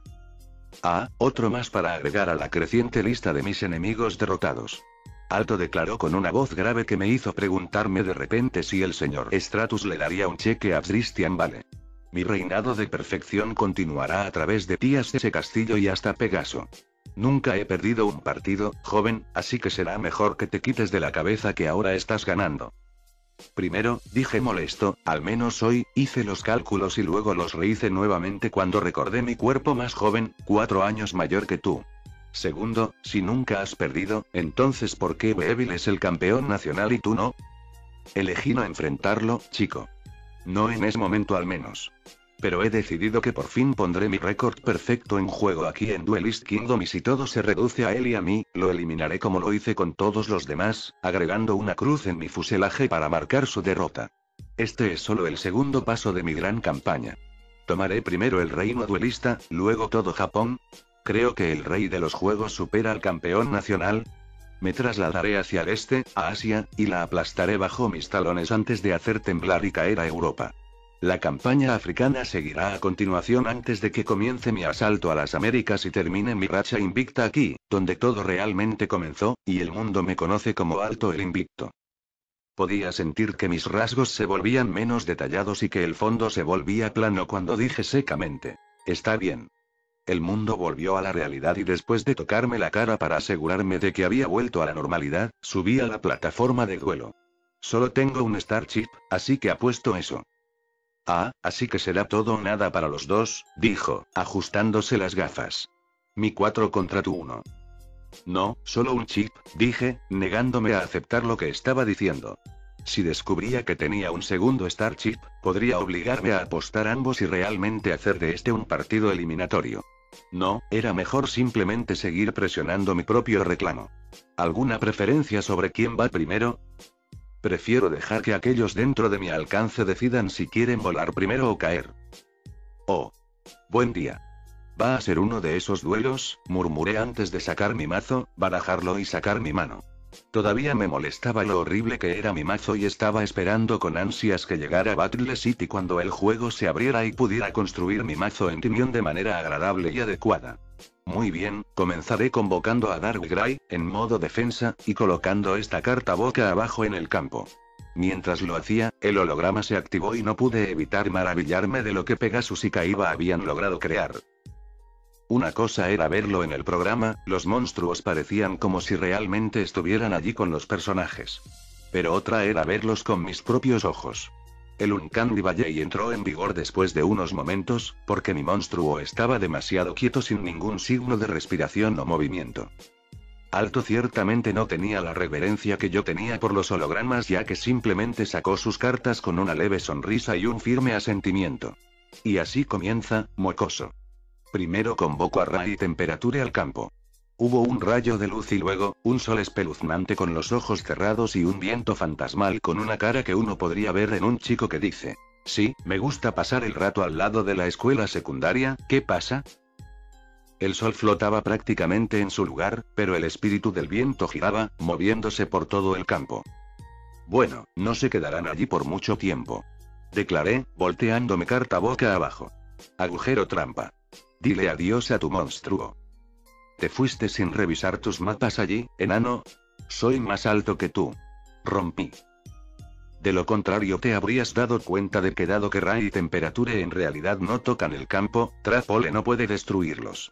Ah, otro más para agregar a la creciente lista de mis enemigos derrotados. Alto declaró con una voz grave que me hizo preguntarme de repente si el señor Stratus le daría un cheque a Christian Vale. Mi reinado de perfección continuará a través de ti hasta ese castillo y hasta Pegaso. Nunca he perdido un partido, joven, así que será mejor que te quites de la cabeza que ahora estás ganando. Primero, dije molesto, al menos hoy, hice los cálculos y luego los rehice nuevamente cuando recordé mi cuerpo más joven, cuatro años mayor que tú. Segundo, si nunca has perdido, entonces ¿por qué Weevil es el campeón nacional y tú no? Elegí no enfrentarlo, chico. No en ese momento al menos. Pero he decidido que por fin pondré mi récord perfecto en juego aquí en Duelist Kingdom y si todo se reduce a él y a mí, lo eliminaré como lo hice con todos los demás, agregando una cruz en mi fuselaje para marcar su derrota. Este es solo el segundo paso de mi gran campaña. Tomaré primero el reino duelista, luego todo Japón. Creo que el rey de los juegos supera al campeón nacional. Me trasladaré hacia el este, a Asia, y la aplastaré bajo mis talones antes de hacer temblar y caer a Europa. La campaña africana seguirá a continuación antes de que comience mi asalto a las Américas y termine mi racha invicta aquí, donde todo realmente comenzó, y el mundo me conoce como Alto el Invicto. Podía sentir que mis rasgos se volvían menos detallados y que el fondo se volvía plano cuando dije secamente: está bien. El mundo volvió a la realidad y después de tocarme la cara para asegurarme de que había vuelto a la normalidad, subí a la plataforma de duelo. Solo tengo un Star Chip, así que apuesto eso. Ah, así que será todo o nada para los dos, dijo, ajustándose las gafas. Mi cuatro contra tu uno. No, solo un chip, dije, negándome a aceptar lo que estaba diciendo. Si descubría que tenía un segundo Star Chip, podría obligarme a apostar ambos y realmente hacer de este un partido eliminatorio. No, era mejor simplemente seguir presionando mi propio reclamo. ¿Alguna preferencia sobre quién va primero? Prefiero dejar que aquellos dentro de mi alcance decidan si quieren volar primero o caer. Oh. Buen día. ¿Va a ser uno de esos duelos?, murmuré antes de sacar mi mazo, barajarlo y sacar mi mano. Todavía me molestaba lo horrible que era mi mazo y estaba esperando con ansias que llegara Battle City cuando el juego se abriera y pudiera construir mi mazo en Timion de manera agradable y adecuada. Muy bien, comenzaré convocando a Darkrai, en modo defensa, y colocando esta carta boca abajo en el campo. Mientras lo hacía, el holograma se activó y no pude evitar maravillarme de lo que Pegasus y Kaiba habían logrado crear. Una cosa era verlo en el programa, los monstruos parecían como si realmente estuvieran allí con los personajes. Pero otra era verlos con mis propios ojos. El Uncanny Valley entró en vigor después de unos momentos, porque mi monstruo estaba demasiado quieto sin ningún signo de respiración o movimiento. Alto ciertamente no tenía la reverencia que yo tenía por los hologramas ya que simplemente sacó sus cartas con una leve sonrisa y un firme asentimiento. Y así comienza, mocoso. Primero convoco a Rai y Temperature al campo. Hubo un rayo de luz y luego, un sol espeluznante con los ojos cerrados y un viento fantasmal con una cara que uno podría ver en un chico que dice: sí, me gusta pasar el rato al lado de la escuela secundaria, ¿qué pasa? El sol flotaba prácticamente en su lugar, pero el espíritu del viento giraba, moviéndose por todo el campo. Bueno, no se quedarán allí por mucho tiempo. Declaré, volteándome carta boca abajo. Agujero trampa. Dile adiós a tu monstruo. ¿Te fuiste sin revisar tus mapas allí, enano? Soy más alto que tú. Rompí. De lo contrario te habrías dado cuenta de que dado que Rai y Temperature en realidad no tocan el campo, Trapole no puede destruirlos.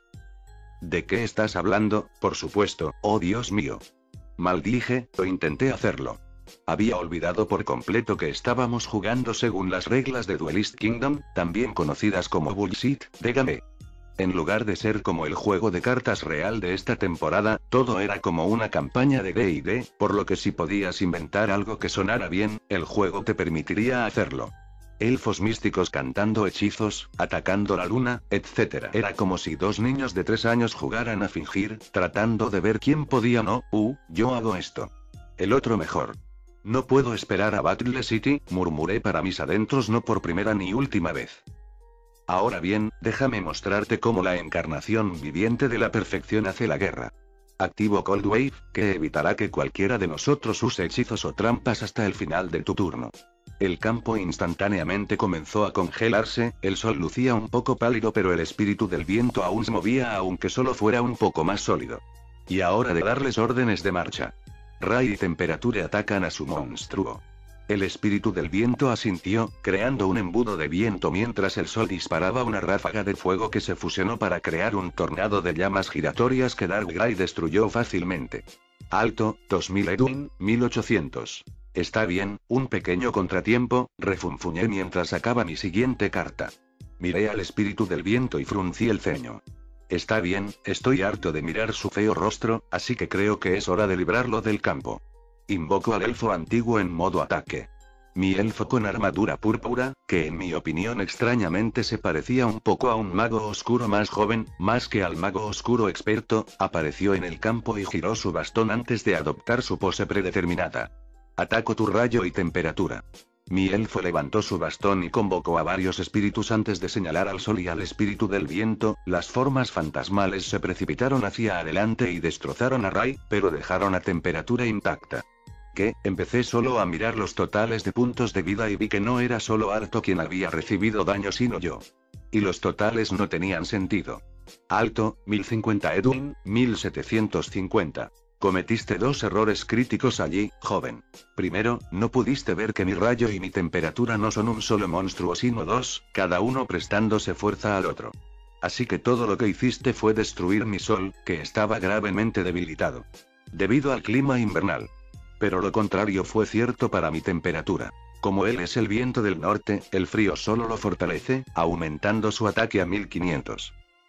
¿De qué estás hablando? Por supuesto, oh Dios mío. Maldije, o intenté hacerlo. Había olvidado por completo que estábamos jugando según las reglas de Duelist Kingdom, también conocidas como Bullshit, de Game. En lugar de ser como el juego de cartas real de esta temporada, todo era como una campaña de D y D, por lo que si podías inventar algo que sonara bien, el juego te permitiría hacerlo. Elfos místicos cantando hechizos, atacando la luna, etcétera. Era como si dos niños de tres años jugaran a fingir, tratando de ver quién podía no, uh, yo hago esto. El otro mejor. No puedo esperar a Battle City, murmuré para mis adentros no por primera ni última vez. Ahora bien, déjame mostrarte cómo la encarnación viviente de la perfección hace la guerra. Activo Cold Wave, que evitará que cualquiera de nosotros use hechizos o trampas hasta el final de tu turno. El campo instantáneamente comenzó a congelarse, el sol lucía un poco pálido pero el espíritu del viento aún se movía aunque solo fuera un poco más sólido. Y ahora de darles órdenes de marcha. Rai y Temperature atacan a su monstruo. El espíritu del viento asintió, creando un embudo de viento mientras el sol disparaba una ráfaga de fuego que se fusionó para crear un tornado de llamas giratorias que Darkrai destruyó fácilmente. Alto, dos mil Edwin, mil ochocientos. Está bien, un pequeño contratiempo, refunfuñé mientras sacaba mi siguiente carta. Miré al espíritu del viento y fruncí el ceño. Está bien, estoy harto de mirar su feo rostro, así que creo que es hora de librarlo del campo. Invoco al elfo antiguo en modo ataque. Mi elfo con armadura púrpura, que en mi opinión extrañamente se parecía un poco a un mago oscuro más joven, más que al mago oscuro experto, apareció en el campo y giró su bastón antes de adoptar su pose predeterminada. Ataco tu rayo y temperatura. Mi elfo levantó su bastón y convocó a varios espíritus antes de señalar al sol y al espíritu del viento. Las formas fantasmales se precipitaron hacia adelante y destrozaron a Rai, pero dejaron a Temperature intacta. ¿Qué? Empecé solo a mirar los totales de puntos de vida y vi que no era solo Alto quien había recibido daño sino yo. Y los totales no tenían sentido. Alto, mil cincuenta Edwin, mil setecientos cincuenta. Cometiste dos errores críticos allí, joven. Primero, no pudiste ver que mi rayo y mi temperatura no son un solo monstruo sino dos, cada uno prestándose fuerza al otro. Así que todo lo que hiciste fue destruir mi sol, que estaba gravemente debilitado. Debido al clima invernal. Pero lo contrario fue cierto para mi temperatura. Como él es el viento del norte, el frío solo lo fortalece, aumentando su ataque a mil quinientos.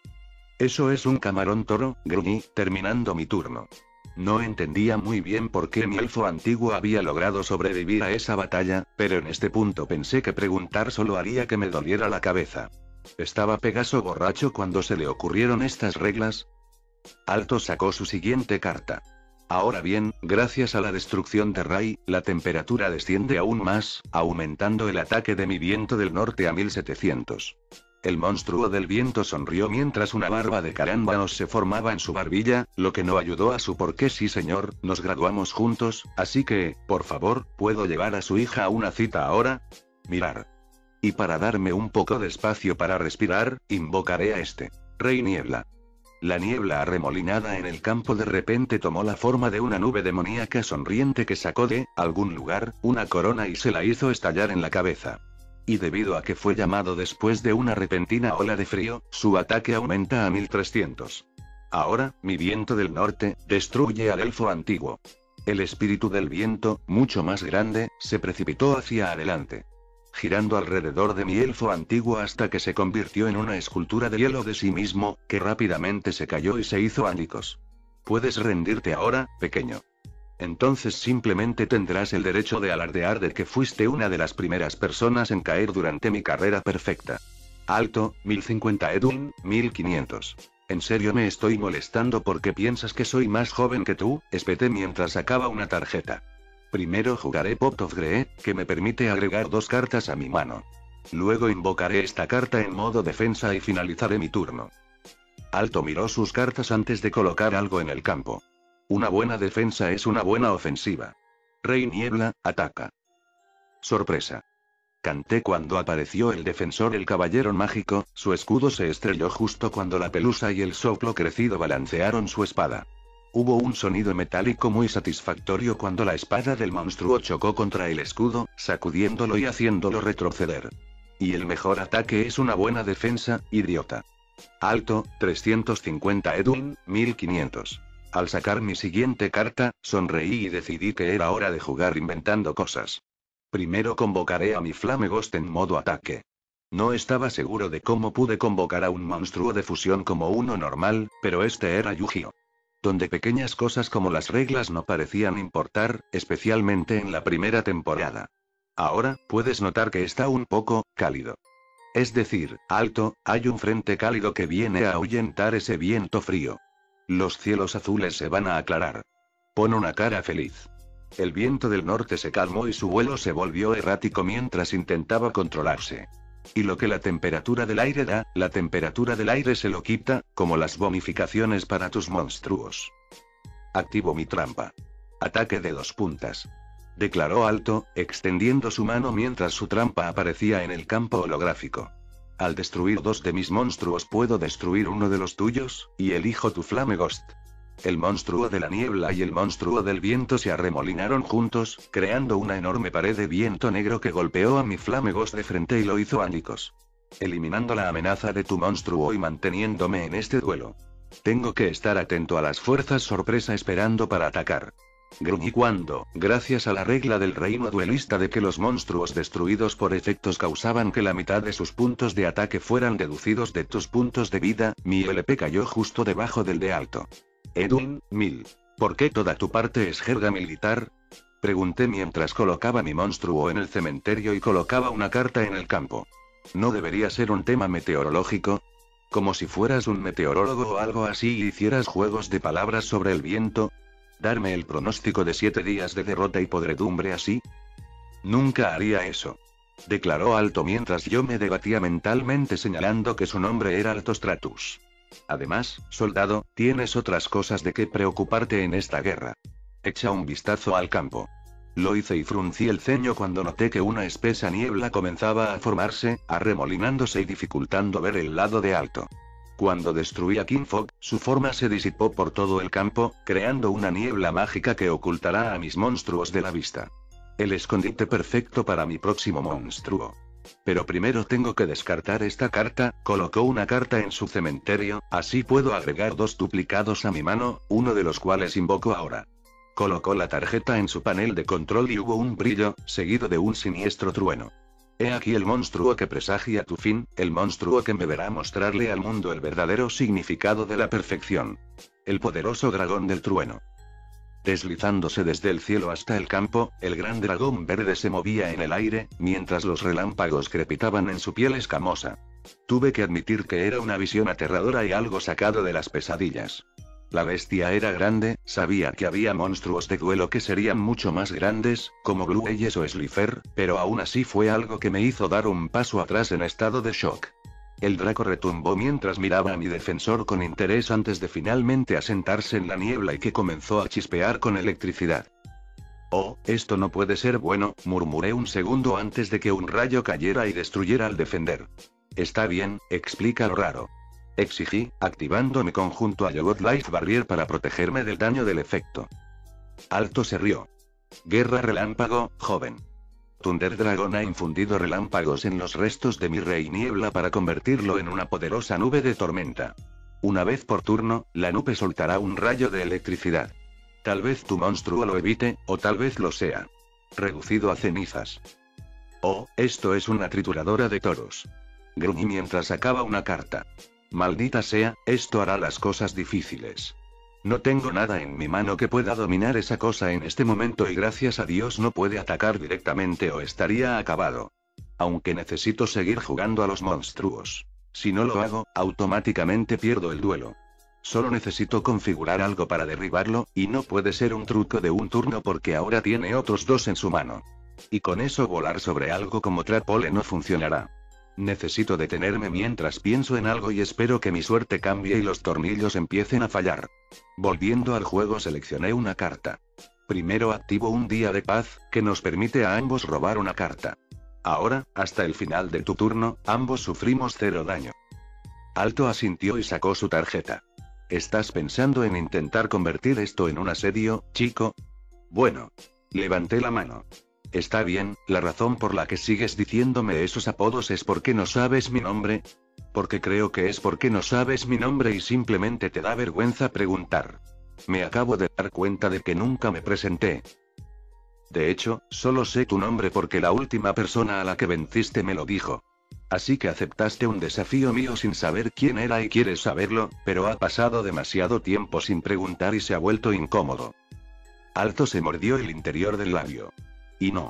Eso es un camarón toro, gruñí, terminando mi turno. No entendía muy bien por qué mi elfo antiguo había logrado sobrevivir a esa batalla, pero en este punto pensé que preguntar solo haría que me doliera la cabeza. ¿Estaba Pegaso borracho cuando se le ocurrieron estas reglas? Alto sacó su siguiente carta. Ahora bien, gracias a la destrucción de Rai, la temperatura desciende aún más, aumentando el ataque de mi viento del norte a mil setecientos. El monstruo del viento sonrió mientras una barba de carámbanos se formaba en su barbilla, lo que no ayudó a su porqué. Sí señor, nos graduamos juntos, así que, por favor, ¿puedo llevar a su hija a una cita ahora? Mirar. Y para darme un poco de espacio para respirar, invocaré a este Rey Niebla. La niebla arremolinada en el campo de repente tomó la forma de una nube demoníaca sonriente que sacó de algún lugar una corona y se la hizo estallar en la cabeza. Y debido a que fue llamado después de una repentina ola de frío, su ataque aumenta a mil trescientos. Ahora, mi viento del norte, destruye al elfo antiguo. El espíritu del viento, mucho más grande, se precipitó hacia adelante, girando alrededor de mi elfo antiguo hasta que se convirtió en una escultura de hielo de sí mismo, que rápidamente se cayó y se hizo añicos. Puedes rendirte ahora, pequeño. Entonces simplemente tendrás el derecho de alardear de que fuiste una de las primeras personas en caer durante mi carrera perfecta. Alto, mil cincuenta Edwin, mil quinientos. ¿En serio me estoy molestando porque piensas que soy más joven que tú? Espeté mientras sacaba una tarjeta. Primero jugaré Pot of Greed, que me permite agregar dos cartas a mi mano. Luego invocaré esta carta en modo defensa y finalizaré mi turno. Alto miró sus cartas antes de colocar algo en el campo. Una buena defensa es una buena ofensiva. Rey Niebla, ataca. Sorpresa. Canté cuando apareció el defensor el caballero mágico, su escudo se estrelló justo cuando la pelusa y el soplo crecido balancearon su espada. Hubo un sonido metálico muy satisfactorio cuando la espada del monstruo chocó contra el escudo, sacudiéndolo y haciéndolo retroceder. Y el mejor ataque es una buena defensa, idiota. Alto, trescientos cincuenta Edwin, mil quinientos. Al sacar mi siguiente carta, sonreí y decidí que era hora de jugar inventando cosas. Primero convocaré a mi Flame Ghost en modo ataque. No estaba seguro de cómo pude convocar a un monstruo de fusión como uno normal, pero este era Yu-Gi-Oh! Donde pequeñas cosas como las reglas no parecían importar, especialmente en la primera temporada. Ahora, puedes notar que está un poco cálido. Es decir, alto, hay un frente cálido que viene a ahuyentar ese viento frío. Los cielos azules se van a aclarar. Pon una cara feliz. El viento del norte se calmó y su vuelo se volvió errático mientras intentaba controlarse. Y lo que la temperatura del aire da, la temperatura del aire se lo quita, como las bonificaciones para tus monstruos. Activo mi trampa. Ataque de dos puntas. Declaró alto, extendiendo su mano mientras su trampa aparecía en el campo holográfico. Al destruir dos de mis monstruos puedo destruir uno de los tuyos, y elijo tu Flame Ghost. El monstruo de la niebla y el monstruo del viento se arremolinaron juntos, creando una enorme pared de viento negro que golpeó a mi Flame Ghost de frente y lo hizo añicos. Eliminando la amenaza de tu monstruo y manteniéndome en este duelo. Tengo que estar atento a las fuerzas sorpresa esperando para atacar. Gruñí cuando, gracias a la regla del reino duelista de que los monstruos destruidos por efectos causaban que la mitad de sus puntos de ataque fueran deducidos de tus puntos de vida, mi L P cayó justo debajo del de alto. Edwin, mil. ¿Por qué toda tu parte es jerga militar? Pregunté mientras colocaba mi monstruo en el cementerio y colocaba una carta en el campo. ¿No debería ser un tema meteorológico? Como si fueras un meteorólogo o algo así y hicieras juegos de palabras sobre el viento. ¿Darme el pronóstico de siete días de derrota y podredumbre así? Nunca haría eso. Declaró alto mientras yo me debatía mentalmente señalando que su nombre era Altostratus. Además, soldado, tienes otras cosas de qué preocuparte en esta guerra. Echa un vistazo al campo. Lo hice y fruncí el ceño cuando noté que una espesa niebla comenzaba a formarse, arremolinándose y dificultando ver el lado de alto. Cuando destruí a King Fog, su forma se disipó por todo el campo, creando una niebla mágica que ocultará a mis monstruos de la vista. El escondite perfecto para mi próximo monstruo. Pero primero tengo que descartar esta carta. Colocó una carta en su cementerio, así puedo agregar dos duplicados a mi mano, uno de los cuales invoco ahora. Colocó la tarjeta en su panel de control y hubo un brillo, seguido de un siniestro trueno. He aquí el monstruo que presagia tu fin, el monstruo que me verá mostrarle al mundo el verdadero significado de la perfección. El poderoso dragón del trueno. Deslizándose desde el cielo hasta el campo, el gran dragón verde se movía en el aire, mientras los relámpagos crepitaban en su piel escamosa. Tuve que admitir que era una visión aterradora y algo sacado de las pesadillas. La bestia era grande, sabía que había monstruos de duelo que serían mucho más grandes, como Blue Eyes o Slifer, pero aún así fue algo que me hizo dar un paso atrás en estado de shock. El Draco retumbó mientras miraba a mi defensor con interés antes de finalmente asentarse en la niebla y que comenzó a chispear con electricidad. Oh, esto no puede ser bueno, murmuré un segundo antes de que un rayo cayera y destruyera al defender. Está bien, explica lo raro. Exigí, activando mi conjunto a Yogot Light Barrier para protegerme del daño del efecto. Alto se rió. Guerra relámpago, joven. Thunder Dragon ha infundido relámpagos en los restos de mi rey niebla para convertirlo en una poderosa nube de tormenta. Una vez por turno, la nube soltará un rayo de electricidad. Tal vez tu monstruo lo evite, o tal vez lo sea. Reducido a cenizas. Oh, esto es una trituradora de toros. Gruñí mientras sacaba una carta. Maldita sea, esto hará las cosas difíciles. No tengo nada en mi mano que pueda dominar esa cosa en este momento y gracias a Dios no puede atacar directamente o estaría acabado. Aunque necesito seguir jugando a los monstruos. Si no lo hago, automáticamente pierdo el duelo. Solo necesito configurar algo para derribarlo, y no puede ser un truco de un turno porque ahora tiene otros dos en su mano. Y con eso volar sobre algo como Trapole no funcionará. Necesito detenerme mientras pienso en algo y espero que mi suerte cambie y los tornillos empiecen a fallar. Volviendo al juego seleccioné una carta. Primero activo un día de paz, que nos permite a ambos robar una carta. Ahora, hasta el final de tu turno, ambos sufrimos cero daño. Alto asintió y sacó su tarjeta. ¿Estás pensando en intentar convertir esto en un asedio, chico? Bueno. Levanté la mano. Está bien, la razón por la que sigues diciéndome esos apodos es porque no sabes mi nombre. Porque creo que es porque no sabes mi nombre y simplemente te da vergüenza preguntar. Me acabo de dar cuenta de que nunca me presenté. De hecho, solo sé tu nombre porque la última persona a la que venciste me lo dijo. Así que aceptaste un desafío mío sin saber quién era y quieres saberlo, pero ha pasado demasiado tiempo sin preguntar y se ha vuelto incómodo. Alto se mordió el interior del labio. Y no.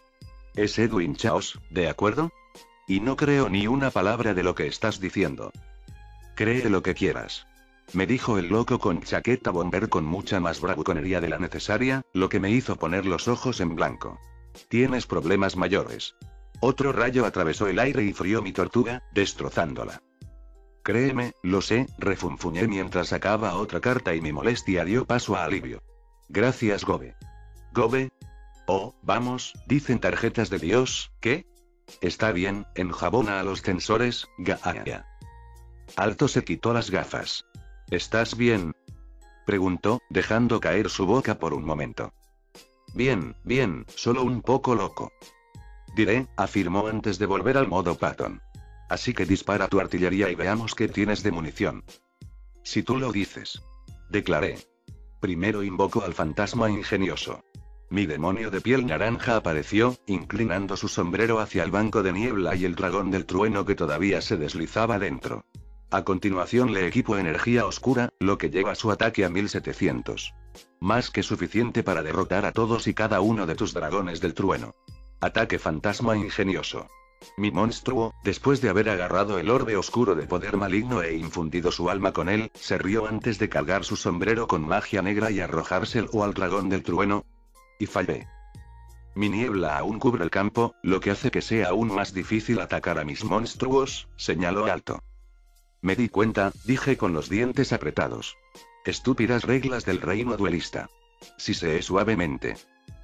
Es Edwin Chaos, ¿de acuerdo? Y no creo ni una palabra de lo que estás diciendo. Cree lo que quieras. Me dijo el loco con chaqueta bomber con mucha más bravuconería de la necesaria, lo que me hizo poner los ojos en blanco. Tienes problemas mayores. Otro rayo atravesó el aire y frió mi tortuga, destrozándola. Créeme, lo sé, refunfuñé mientras sacaba otra carta y mi molestia dio paso a alivio. Gracias, Gobe. ¿Gobe? Oh, vamos, dicen tarjetas de Dios, ¿qué? Está bien, enjabona a los tensores, Gaia. Alto se quitó las gafas. ¿Estás bien? Preguntó, dejando caer su boca por un momento. Bien, bien, solo un poco loco. Diré, afirmó antes de volver al modo Patton. Así que dispara tu artillería y veamos qué tienes de munición. Si tú lo dices. Declaré. Primero invoco al fantasma ingenioso. Mi demonio de piel naranja apareció, inclinando su sombrero hacia el banco de niebla y el dragón del trueno que todavía se deslizaba dentro. A continuación le equipo energía oscura, lo que lleva su ataque a mil setecientos. Más que suficiente para derrotar a todos y cada uno de tus dragones del trueno. Ataque fantasma ingenioso. Mi monstruo, después de haber agarrado el orbe oscuro de poder maligno e infundido su alma con él, se rió antes de cargar su sombrero con magia negra y arrojárselo al dragón del trueno. Y fallé. Mi niebla aún cubre el campo, lo que hace que sea aún más difícil atacar a mis monstruos, señaló Alto. Me di cuenta, dije con los dientes apretados. Estúpidas reglas del reino duelista. Siseé suavemente.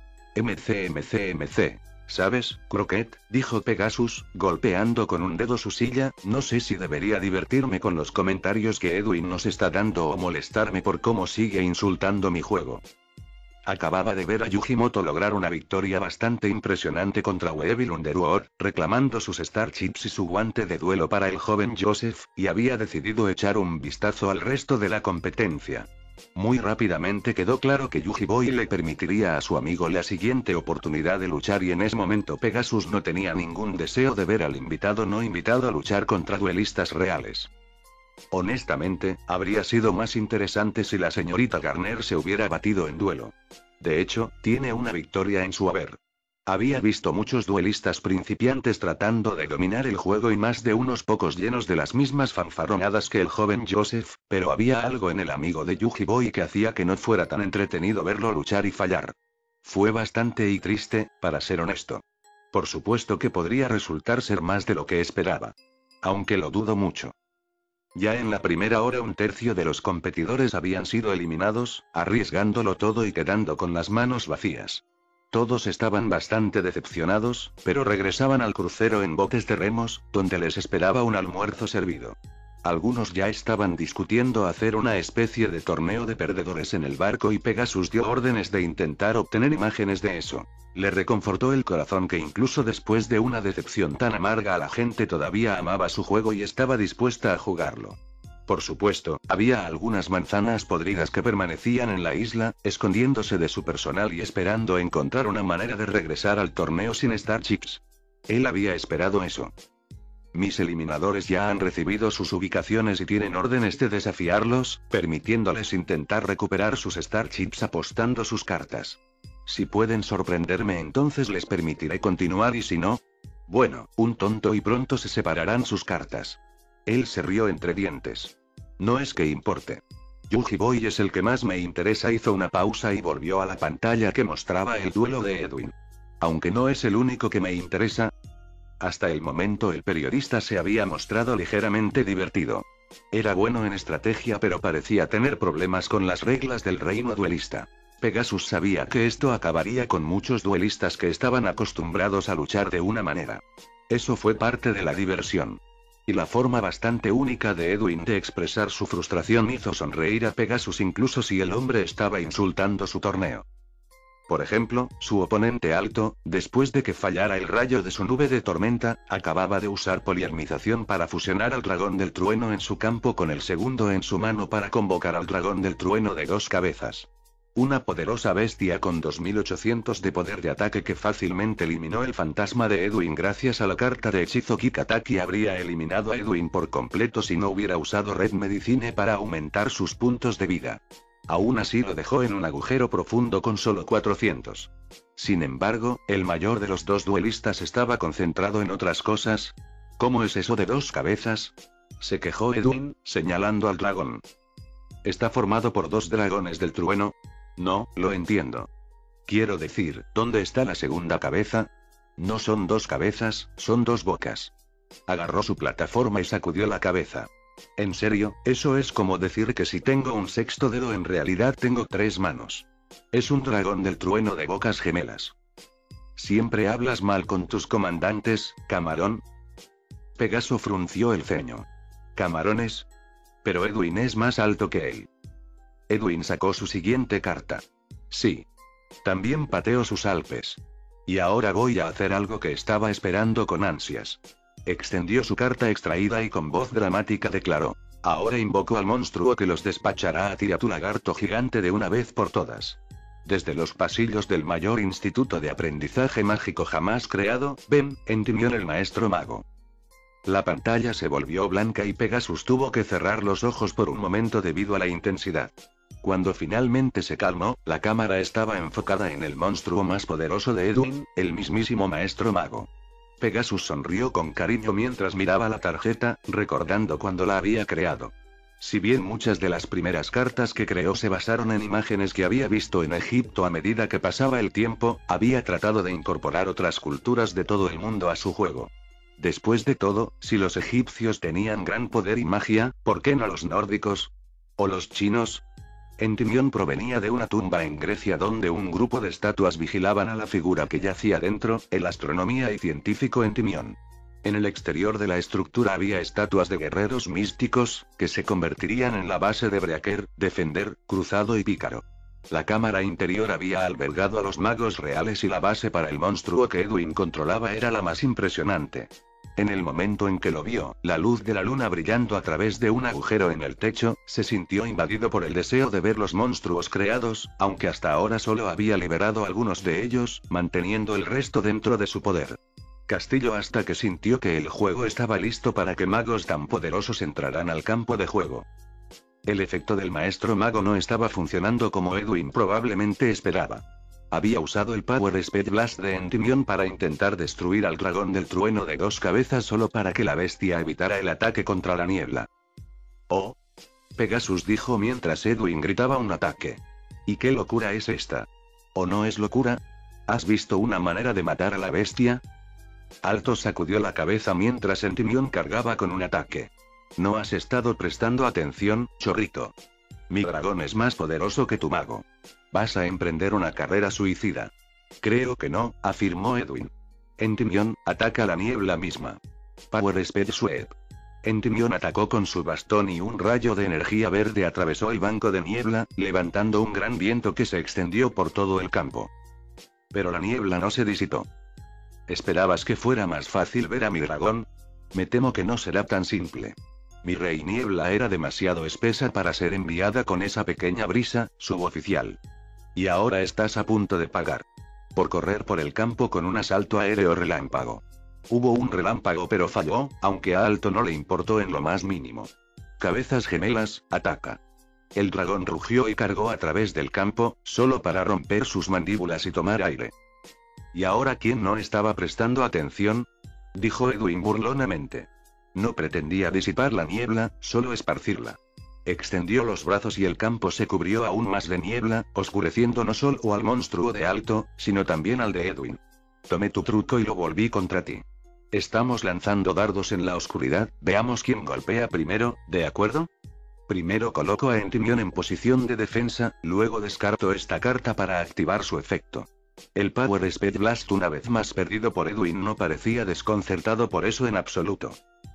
Mc mc mc. ¿Sabes, Croquet? Dijo Pegasus, golpeando con un dedo su silla, no sé si debería divertirme con los comentarios que Edwin nos está dando o molestarme por cómo sigue insultando mi juego. Acababa de ver a Yujimoto lograr una victoria bastante impresionante contra Weevil Underworld, reclamando sus Star Chips y su guante de duelo para el joven Joseph, y había decidido echar un vistazo al resto de la competencia. Muy rápidamente quedó claro que Yuji Boy le permitiría a su amigo la siguiente oportunidad de luchar y en ese momento Pegasus no tenía ningún deseo de ver al invitado no invitado a luchar contra duelistas reales. Honestamente, habría sido más interesante si la señorita Garner se hubiera batido en duelo. De hecho, tiene una victoria en su haber. Había visto muchos duelistas principiantes tratando de dominar el juego y más de unos pocos llenos de las mismas fanfarronadas que el joven Joseph, pero había algo en el amigo de Yuji Boy que hacía que no fuera tan entretenido verlo luchar y fallar. Fue bastante y triste, para ser honesto. Por supuesto que podría resultar ser más de lo que esperaba. Aunque lo dudo mucho. Ya en la primera hora un tercio de los competidores habían sido eliminados, arriesgándolo todo y quedando con las manos vacías. Todos estaban bastante decepcionados, pero regresaban al crucero en botes de remos, donde les esperaba un almuerzo servido. Algunos ya estaban discutiendo hacer una especie de torneo de perdedores en el barco y Pegasus dio órdenes de intentar obtener imágenes de eso. Le reconfortó el corazón que incluso después de una decepción tan amarga a la gente todavía amaba su juego y estaba dispuesta a jugarlo. Por supuesto, había algunas manzanas podridas que permanecían en la isla, escondiéndose de su personal y esperando encontrar una manera de regresar al torneo sin Star Chips. Él había esperado eso. Mis eliminadores ya han recibido sus ubicaciones y tienen órdenes de desafiarlos, permitiéndoles intentar recuperar sus Star Chips apostando sus cartas. Si pueden sorprenderme entonces les permitiré continuar y si no... Bueno, un tonto y pronto se separarán sus cartas. Él se rió entre dientes. No es que importe. Yuji Boy es el que más me interesa. Hizo una pausa y volvió a la pantalla que mostraba el duelo de Edwin. Aunque no es el único que me interesa. Hasta el momento el periodista se había mostrado ligeramente divertido. Era bueno en estrategia pero parecía tener problemas con las reglas del reino duelista. Pegasus sabía que esto acabaría con muchos duelistas que estaban acostumbrados a luchar de una manera. Eso fue parte de la diversión. Y la forma bastante única de Edwin de expresar su frustración hizo sonreír a Pegasus incluso si el hombre estaba insultando su torneo. Por ejemplo, su oponente Alto, después de que fallara el rayo de su nube de tormenta, acababa de usar poliarmización para fusionar al dragón del trueno en su campo con el segundo en su mano para convocar al dragón del trueno de dos cabezas. Una poderosa bestia con dos mil ochocientos de poder de ataque que fácilmente eliminó el fantasma de Edwin gracias a la carta de hechizo Kikataki habría eliminado a Edwin por completo si no hubiera usado Red Medicine para aumentar sus puntos de vida. Aún así lo dejó en un agujero profundo con solo cuatrocientos. Sin embargo, el mayor de los dos duelistas estaba concentrado en otras cosas. ¿Cómo es eso de dos cabezas?, se quejó Edwin, señalando al dragón. Está formado por dos dragones del trueno. No, lo entiendo. Quiero decir, ¿dónde está la segunda cabeza? No son dos cabezas, son dos bocas. Agarró su plataforma y sacudió la cabeza. En serio, eso es como decir que si tengo un sexto dedo en realidad tengo tres manos. Es un dragón del trueno de bocas gemelas. Siempre hablas mal con tus comandantes, camarón. Pegaso frunció el ceño. ¿Camarones? Pero Edwin es más alto que él. Edwin sacó su siguiente carta. Sí. También pateo sus Alpes. Y ahora voy a hacer algo que estaba esperando con ansias. Extendió su carta extraída y con voz dramática declaró. Ahora invoco al monstruo que los despachará a ti y a tu lagarto gigante de una vez por todas. Desde los pasillos del mayor instituto de aprendizaje mágico jamás creado, ven, Endymion el maestro mago. La pantalla se volvió blanca y Pegasus tuvo que cerrar los ojos por un momento debido a la intensidad. Cuando finalmente se calmó, la cámara estaba enfocada en el monstruo más poderoso de Edwin, el mismísimo maestro mago. Pegasus sonrió con cariño mientras miraba la tarjeta, recordando cuando la había creado. Si bien muchas de las primeras cartas que creó se basaron en imágenes que había visto en Egipto a medida que pasaba el tiempo, había tratado de incorporar otras culturas de todo el mundo a su juego. Después de todo, si los egipcios tenían gran poder y magia, ¿por qué no los nórdicos? ¿O los chinos? Endymion provenía de una tumba en Grecia donde un grupo de estatuas vigilaban a la figura que yacía dentro, el astronomía y científico Endymion. En el exterior de la estructura había estatuas de guerreros místicos, que se convertirían en la base de Breaker, Defender, Cruzado y Pícaro. La cámara interior había albergado a los magos reales y la base para el monstruo que Edwin controlaba era la más impresionante. En el momento en que lo vio, la luz de la luna brillando a través de un agujero en el techo, se sintió invadido por el deseo de ver los monstruos creados, aunque hasta ahora solo había liberado algunos de ellos, manteniendo el resto dentro de su poder. Castillo hasta que sintió que el juego estaba listo para que magos tan poderosos entraran al campo de juego. El efecto del maestro mago no estaba funcionando como Edwin probablemente esperaba. Había usado el Power Speed Blast de Endymion para intentar destruir al dragón del trueno de dos cabezas solo para que la bestia evitara el ataque contra la niebla. Oh. Pegasus dijo mientras Edwin gritaba un ataque. ¿Y qué locura es esta? ¿O no es locura? ¿Has visto una manera de matar a la bestia? Alto sacudió la cabeza mientras Endymion cargaba con un ataque. No has estado prestando atención, chorrito. Mi dragón es más poderoso que tu mago. ¿Vas a emprender una carrera suicida? Creo que no, afirmó Edwin. Endymion, ataca la niebla misma. Power Speed Sweep. Endymion atacó con su bastón y un rayo de energía verde atravesó el banco de niebla, levantando un gran viento que se extendió por todo el campo. Pero la niebla no se disipó. ¿Esperabas que fuera más fácil ver a mi dragón? Me temo que no será tan simple. Mi rey niebla era demasiado espesa para ser enviada con esa pequeña brisa, suboficial. Y ahora estás a punto de pagar. Por correr por el campo con un asalto aéreo relámpago. Hubo un relámpago pero falló, aunque a Alto no le importó en lo más mínimo. Cabezas gemelas, ataca. El dragón rugió y cargó a través del campo, solo para romper sus mandíbulas y tomar aire. ¿Y ahora quién no estaba prestando atención? Dijo Edwin burlonamente. No pretendía disipar la niebla, solo esparcirla. Extendió los brazos y el campo se cubrió aún más de niebla, oscureciendo no solo al monstruo de Alto, sino también al de Edwin. Tomé tu truco y lo volví contra ti. Estamos lanzando dardos en la oscuridad, veamos quién golpea primero, ¿de acuerdo? Primero coloco a Endymion en posición de defensa, luego descarto esta carta para activar su efecto. El Power Speed Blast una vez más perdido por Edwin no parecía desconcertado por eso en absoluto.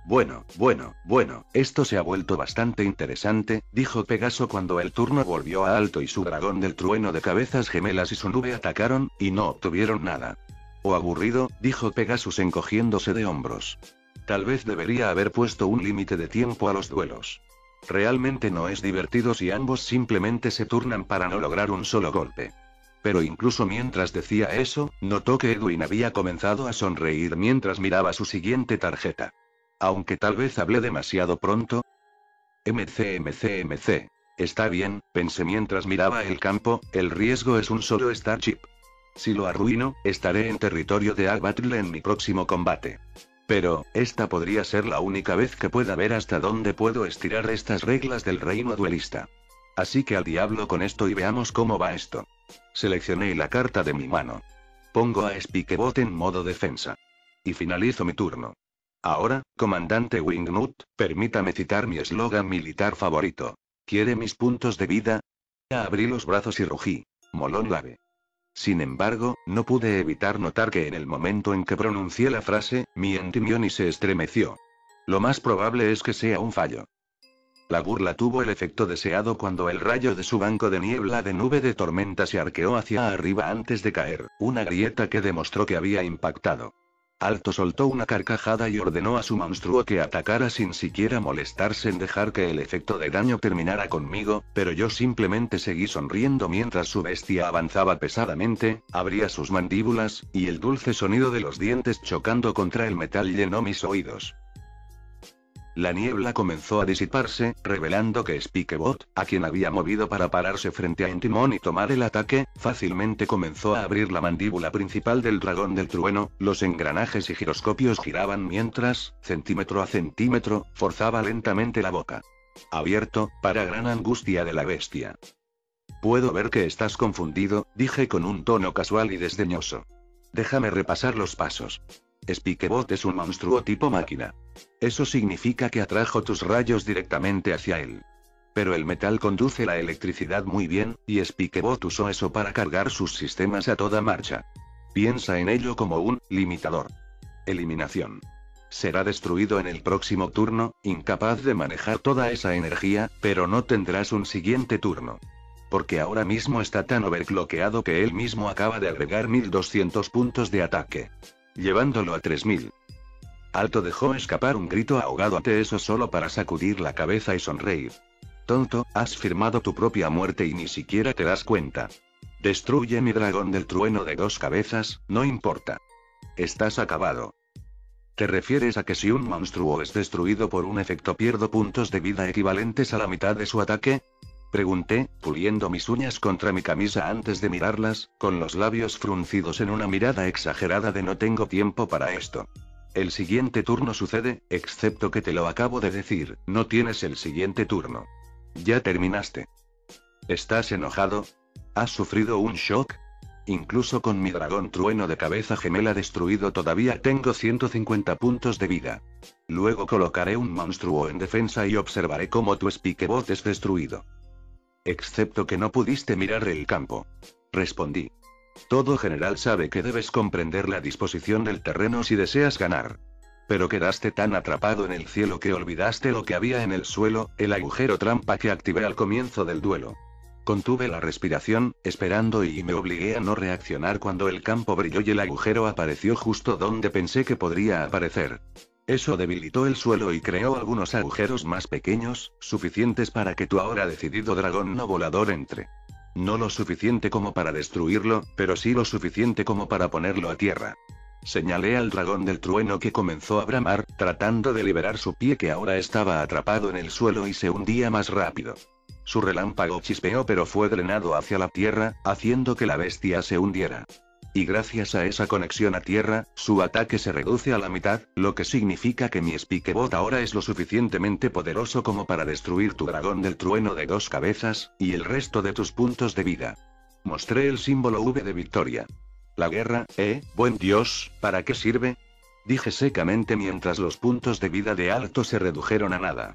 Bueno, bueno, bueno, esto se ha vuelto bastante interesante, dijo Pegaso cuando el turno volvió a Alto y su dragón del trueno de cabezas gemelas y su nube atacaron, y no obtuvieron nada. O aburrido, dijo Pegasus encogiéndose de hombros. Tal vez debería haber puesto un límite de tiempo a los duelos. Realmente no es divertido si ambos simplemente se turnan para no lograr un solo golpe. Pero incluso mientras decía eso, notó que Edwin había comenzado a sonreír mientras miraba su siguiente tarjeta. Aunque tal vez hablé demasiado pronto. MC, MC, MC. Está bien, pensé mientras miraba el campo, el riesgo es un solo Starship. Si lo arruino, estaré en territorio de Abattle en mi próximo combate. Pero, esta podría ser la única vez que pueda ver hasta dónde puedo estirar estas reglas del reino duelista. Así que al diablo con esto y veamos cómo va esto. Seleccioné la carta de mi mano. Pongo a Spikebot en modo defensa. Y finalizo mi turno. Ahora, comandante Wingnut, permítame citar mi eslogan militar favorito. ¿Quiere mis puntos de vida? Abrí los brazos y rugí. Molón Lave. Sin embargo, no pude evitar notar que en el momento en que pronuncié la frase, mi Entimioni se estremeció. Lo más probable es que sea un fallo. La burla tuvo el efecto deseado cuando el rayo de su banco de niebla de nube de tormenta se arqueó hacia arriba antes de caer, una grieta que demostró que había impactado. Alto soltó una carcajada y ordenó a su monstruo que atacara sin siquiera molestarse en dejar que el efecto de daño terminara conmigo, pero yo simplemente seguí sonriendo mientras su bestia avanzaba pesadamente, abría sus mandíbulas, y el dulce sonido de los dientes chocando contra el metal llenó mis oídos. La niebla comenzó a disiparse, revelando que Spikebot, a quien había movido para pararse frente a Entimon y tomar el ataque, fácilmente comenzó a abrir la mandíbula principal del dragón del trueno, los engranajes y giroscopios giraban mientras, centímetro a centímetro, forzaba lentamente la boca. Abierto, para gran angustia de la bestia. Puedo ver que estás confundido, dije con un tono casual y desdeñoso. Déjame repasar los pasos. Spikebot es un monstruo tipo máquina. Eso significa que atrajo tus rayos directamente hacia él. Pero el metal conduce la electricidad muy bien, y Spikebot usó eso para cargar sus sistemas a toda marcha. Piensa en ello como un limitador. Eliminación. Será destruido en el próximo turno, incapaz de manejar toda esa energía, pero no tendrás un siguiente turno. Porque ahora mismo está tan overclockeado que él mismo acaba de agregar mil doscientos puntos de ataque. Llevándolo a tres mil. Alto dejó escapar un grito ahogado ante eso solo para sacudir la cabeza y sonreír. Tonto, has firmado tu propia muerte y ni siquiera te das cuenta. Destruye mi dragón del trueno de dos cabezas, no importa. Estás acabado. ¿Te refieres a que si un monstruo es destruido por un efecto pierdo puntos de vida equivalentes a la mitad de su ataque? Pregunté, puliendo mis uñas contra mi camisa antes de mirarlas, con los labios fruncidos en una mirada exagerada de no tengo tiempo para esto. El siguiente turno sucede, excepto que te lo acabo de decir, no tienes el siguiente turno. Ya terminaste. ¿Estás enojado? ¿Has sufrido un shock? Incluso con mi dragón trueno de cabeza gemela destruido todavía tengo ciento cincuenta puntos de vida. Luego colocaré un monstruo en defensa y observaré cómo tu Spikebot es destruido. Excepto que no pudiste mirar el campo. Respondí. Todo general sabe que debes comprender la disposición del terreno si deseas ganar. Pero quedaste tan atrapado en el cielo que olvidaste lo que había en el suelo, el agujero trampa que activé al comienzo del duelo. Contuve la respiración, esperando y me obligué a no reaccionar cuando el campo brilló y el agujero apareció justo donde pensé que podría aparecer. Eso debilitó el suelo y creó algunos agujeros más pequeños, suficientes para que tu ahora decidido dragón no volador entre. No lo suficiente como para destruirlo, pero sí lo suficiente como para ponerlo a tierra. Señalé al dragón del trueno que comenzó a bramar, tratando de liberar su pie que ahora estaba atrapado en el suelo y se hundía más rápido. Su relámpago chispeó pero fue drenado hacia la tierra, haciendo que la bestia se hundiera. Y gracias a esa conexión a tierra, su ataque se reduce a la mitad, lo que significa que mi Spikebot ahora es lo suficientemente poderoso como para destruir tu dragón del trueno de dos cabezas, y el resto de tus puntos de vida. Mostré el símbolo V de victoria. La guerra, eh, buen Dios, ¿para qué sirve? Dije secamente mientras los puntos de vida de Alto se redujeron a nada.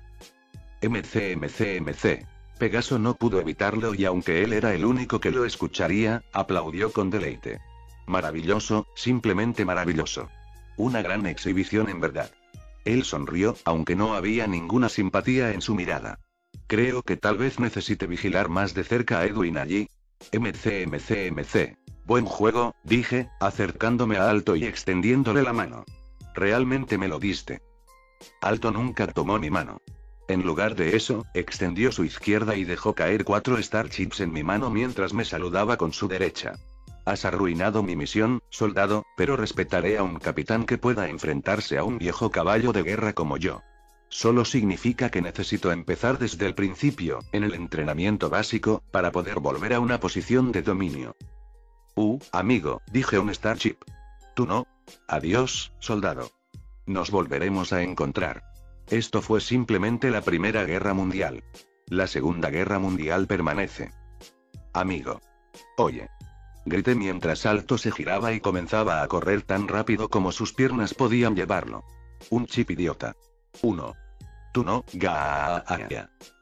M C M C M C. Pegaso no pudo evitarlo y aunque él era el único que lo escucharía, aplaudió con deleite. Maravilloso, simplemente maravilloso. Una gran exhibición en verdad. Él sonrió, aunque no había ninguna simpatía en su mirada. Creo que tal vez necesite vigilar más de cerca a Edwin allí. M C M C M C. Buen juego, dije, acercándome a Alto y extendiéndole la mano. Realmente me lo diste. Alto nunca tomó mi mano. En lugar de eso, extendió su izquierda y dejó caer cuatro Starships en mi mano mientras me saludaba con su derecha. Has arruinado mi misión, soldado, pero respetaré a un capitán que pueda enfrentarse a un viejo caballo de guerra como yo. Solo significa que necesito empezar desde el principio, en el entrenamiento básico, para poder volver a una posición de dominio. Uh, amigo, dije un Starship. Tú no. Adiós, soldado. Nos volveremos a encontrar. Esto fue simplemente la Primera Guerra Mundial. La Segunda Guerra Mundial permanece. Amigo. Oye. Grité mientras Alto se giraba y comenzaba a correr tan rápido como sus piernas podían llevarlo. Un chip idiota. Uno. Tú no, Gaia.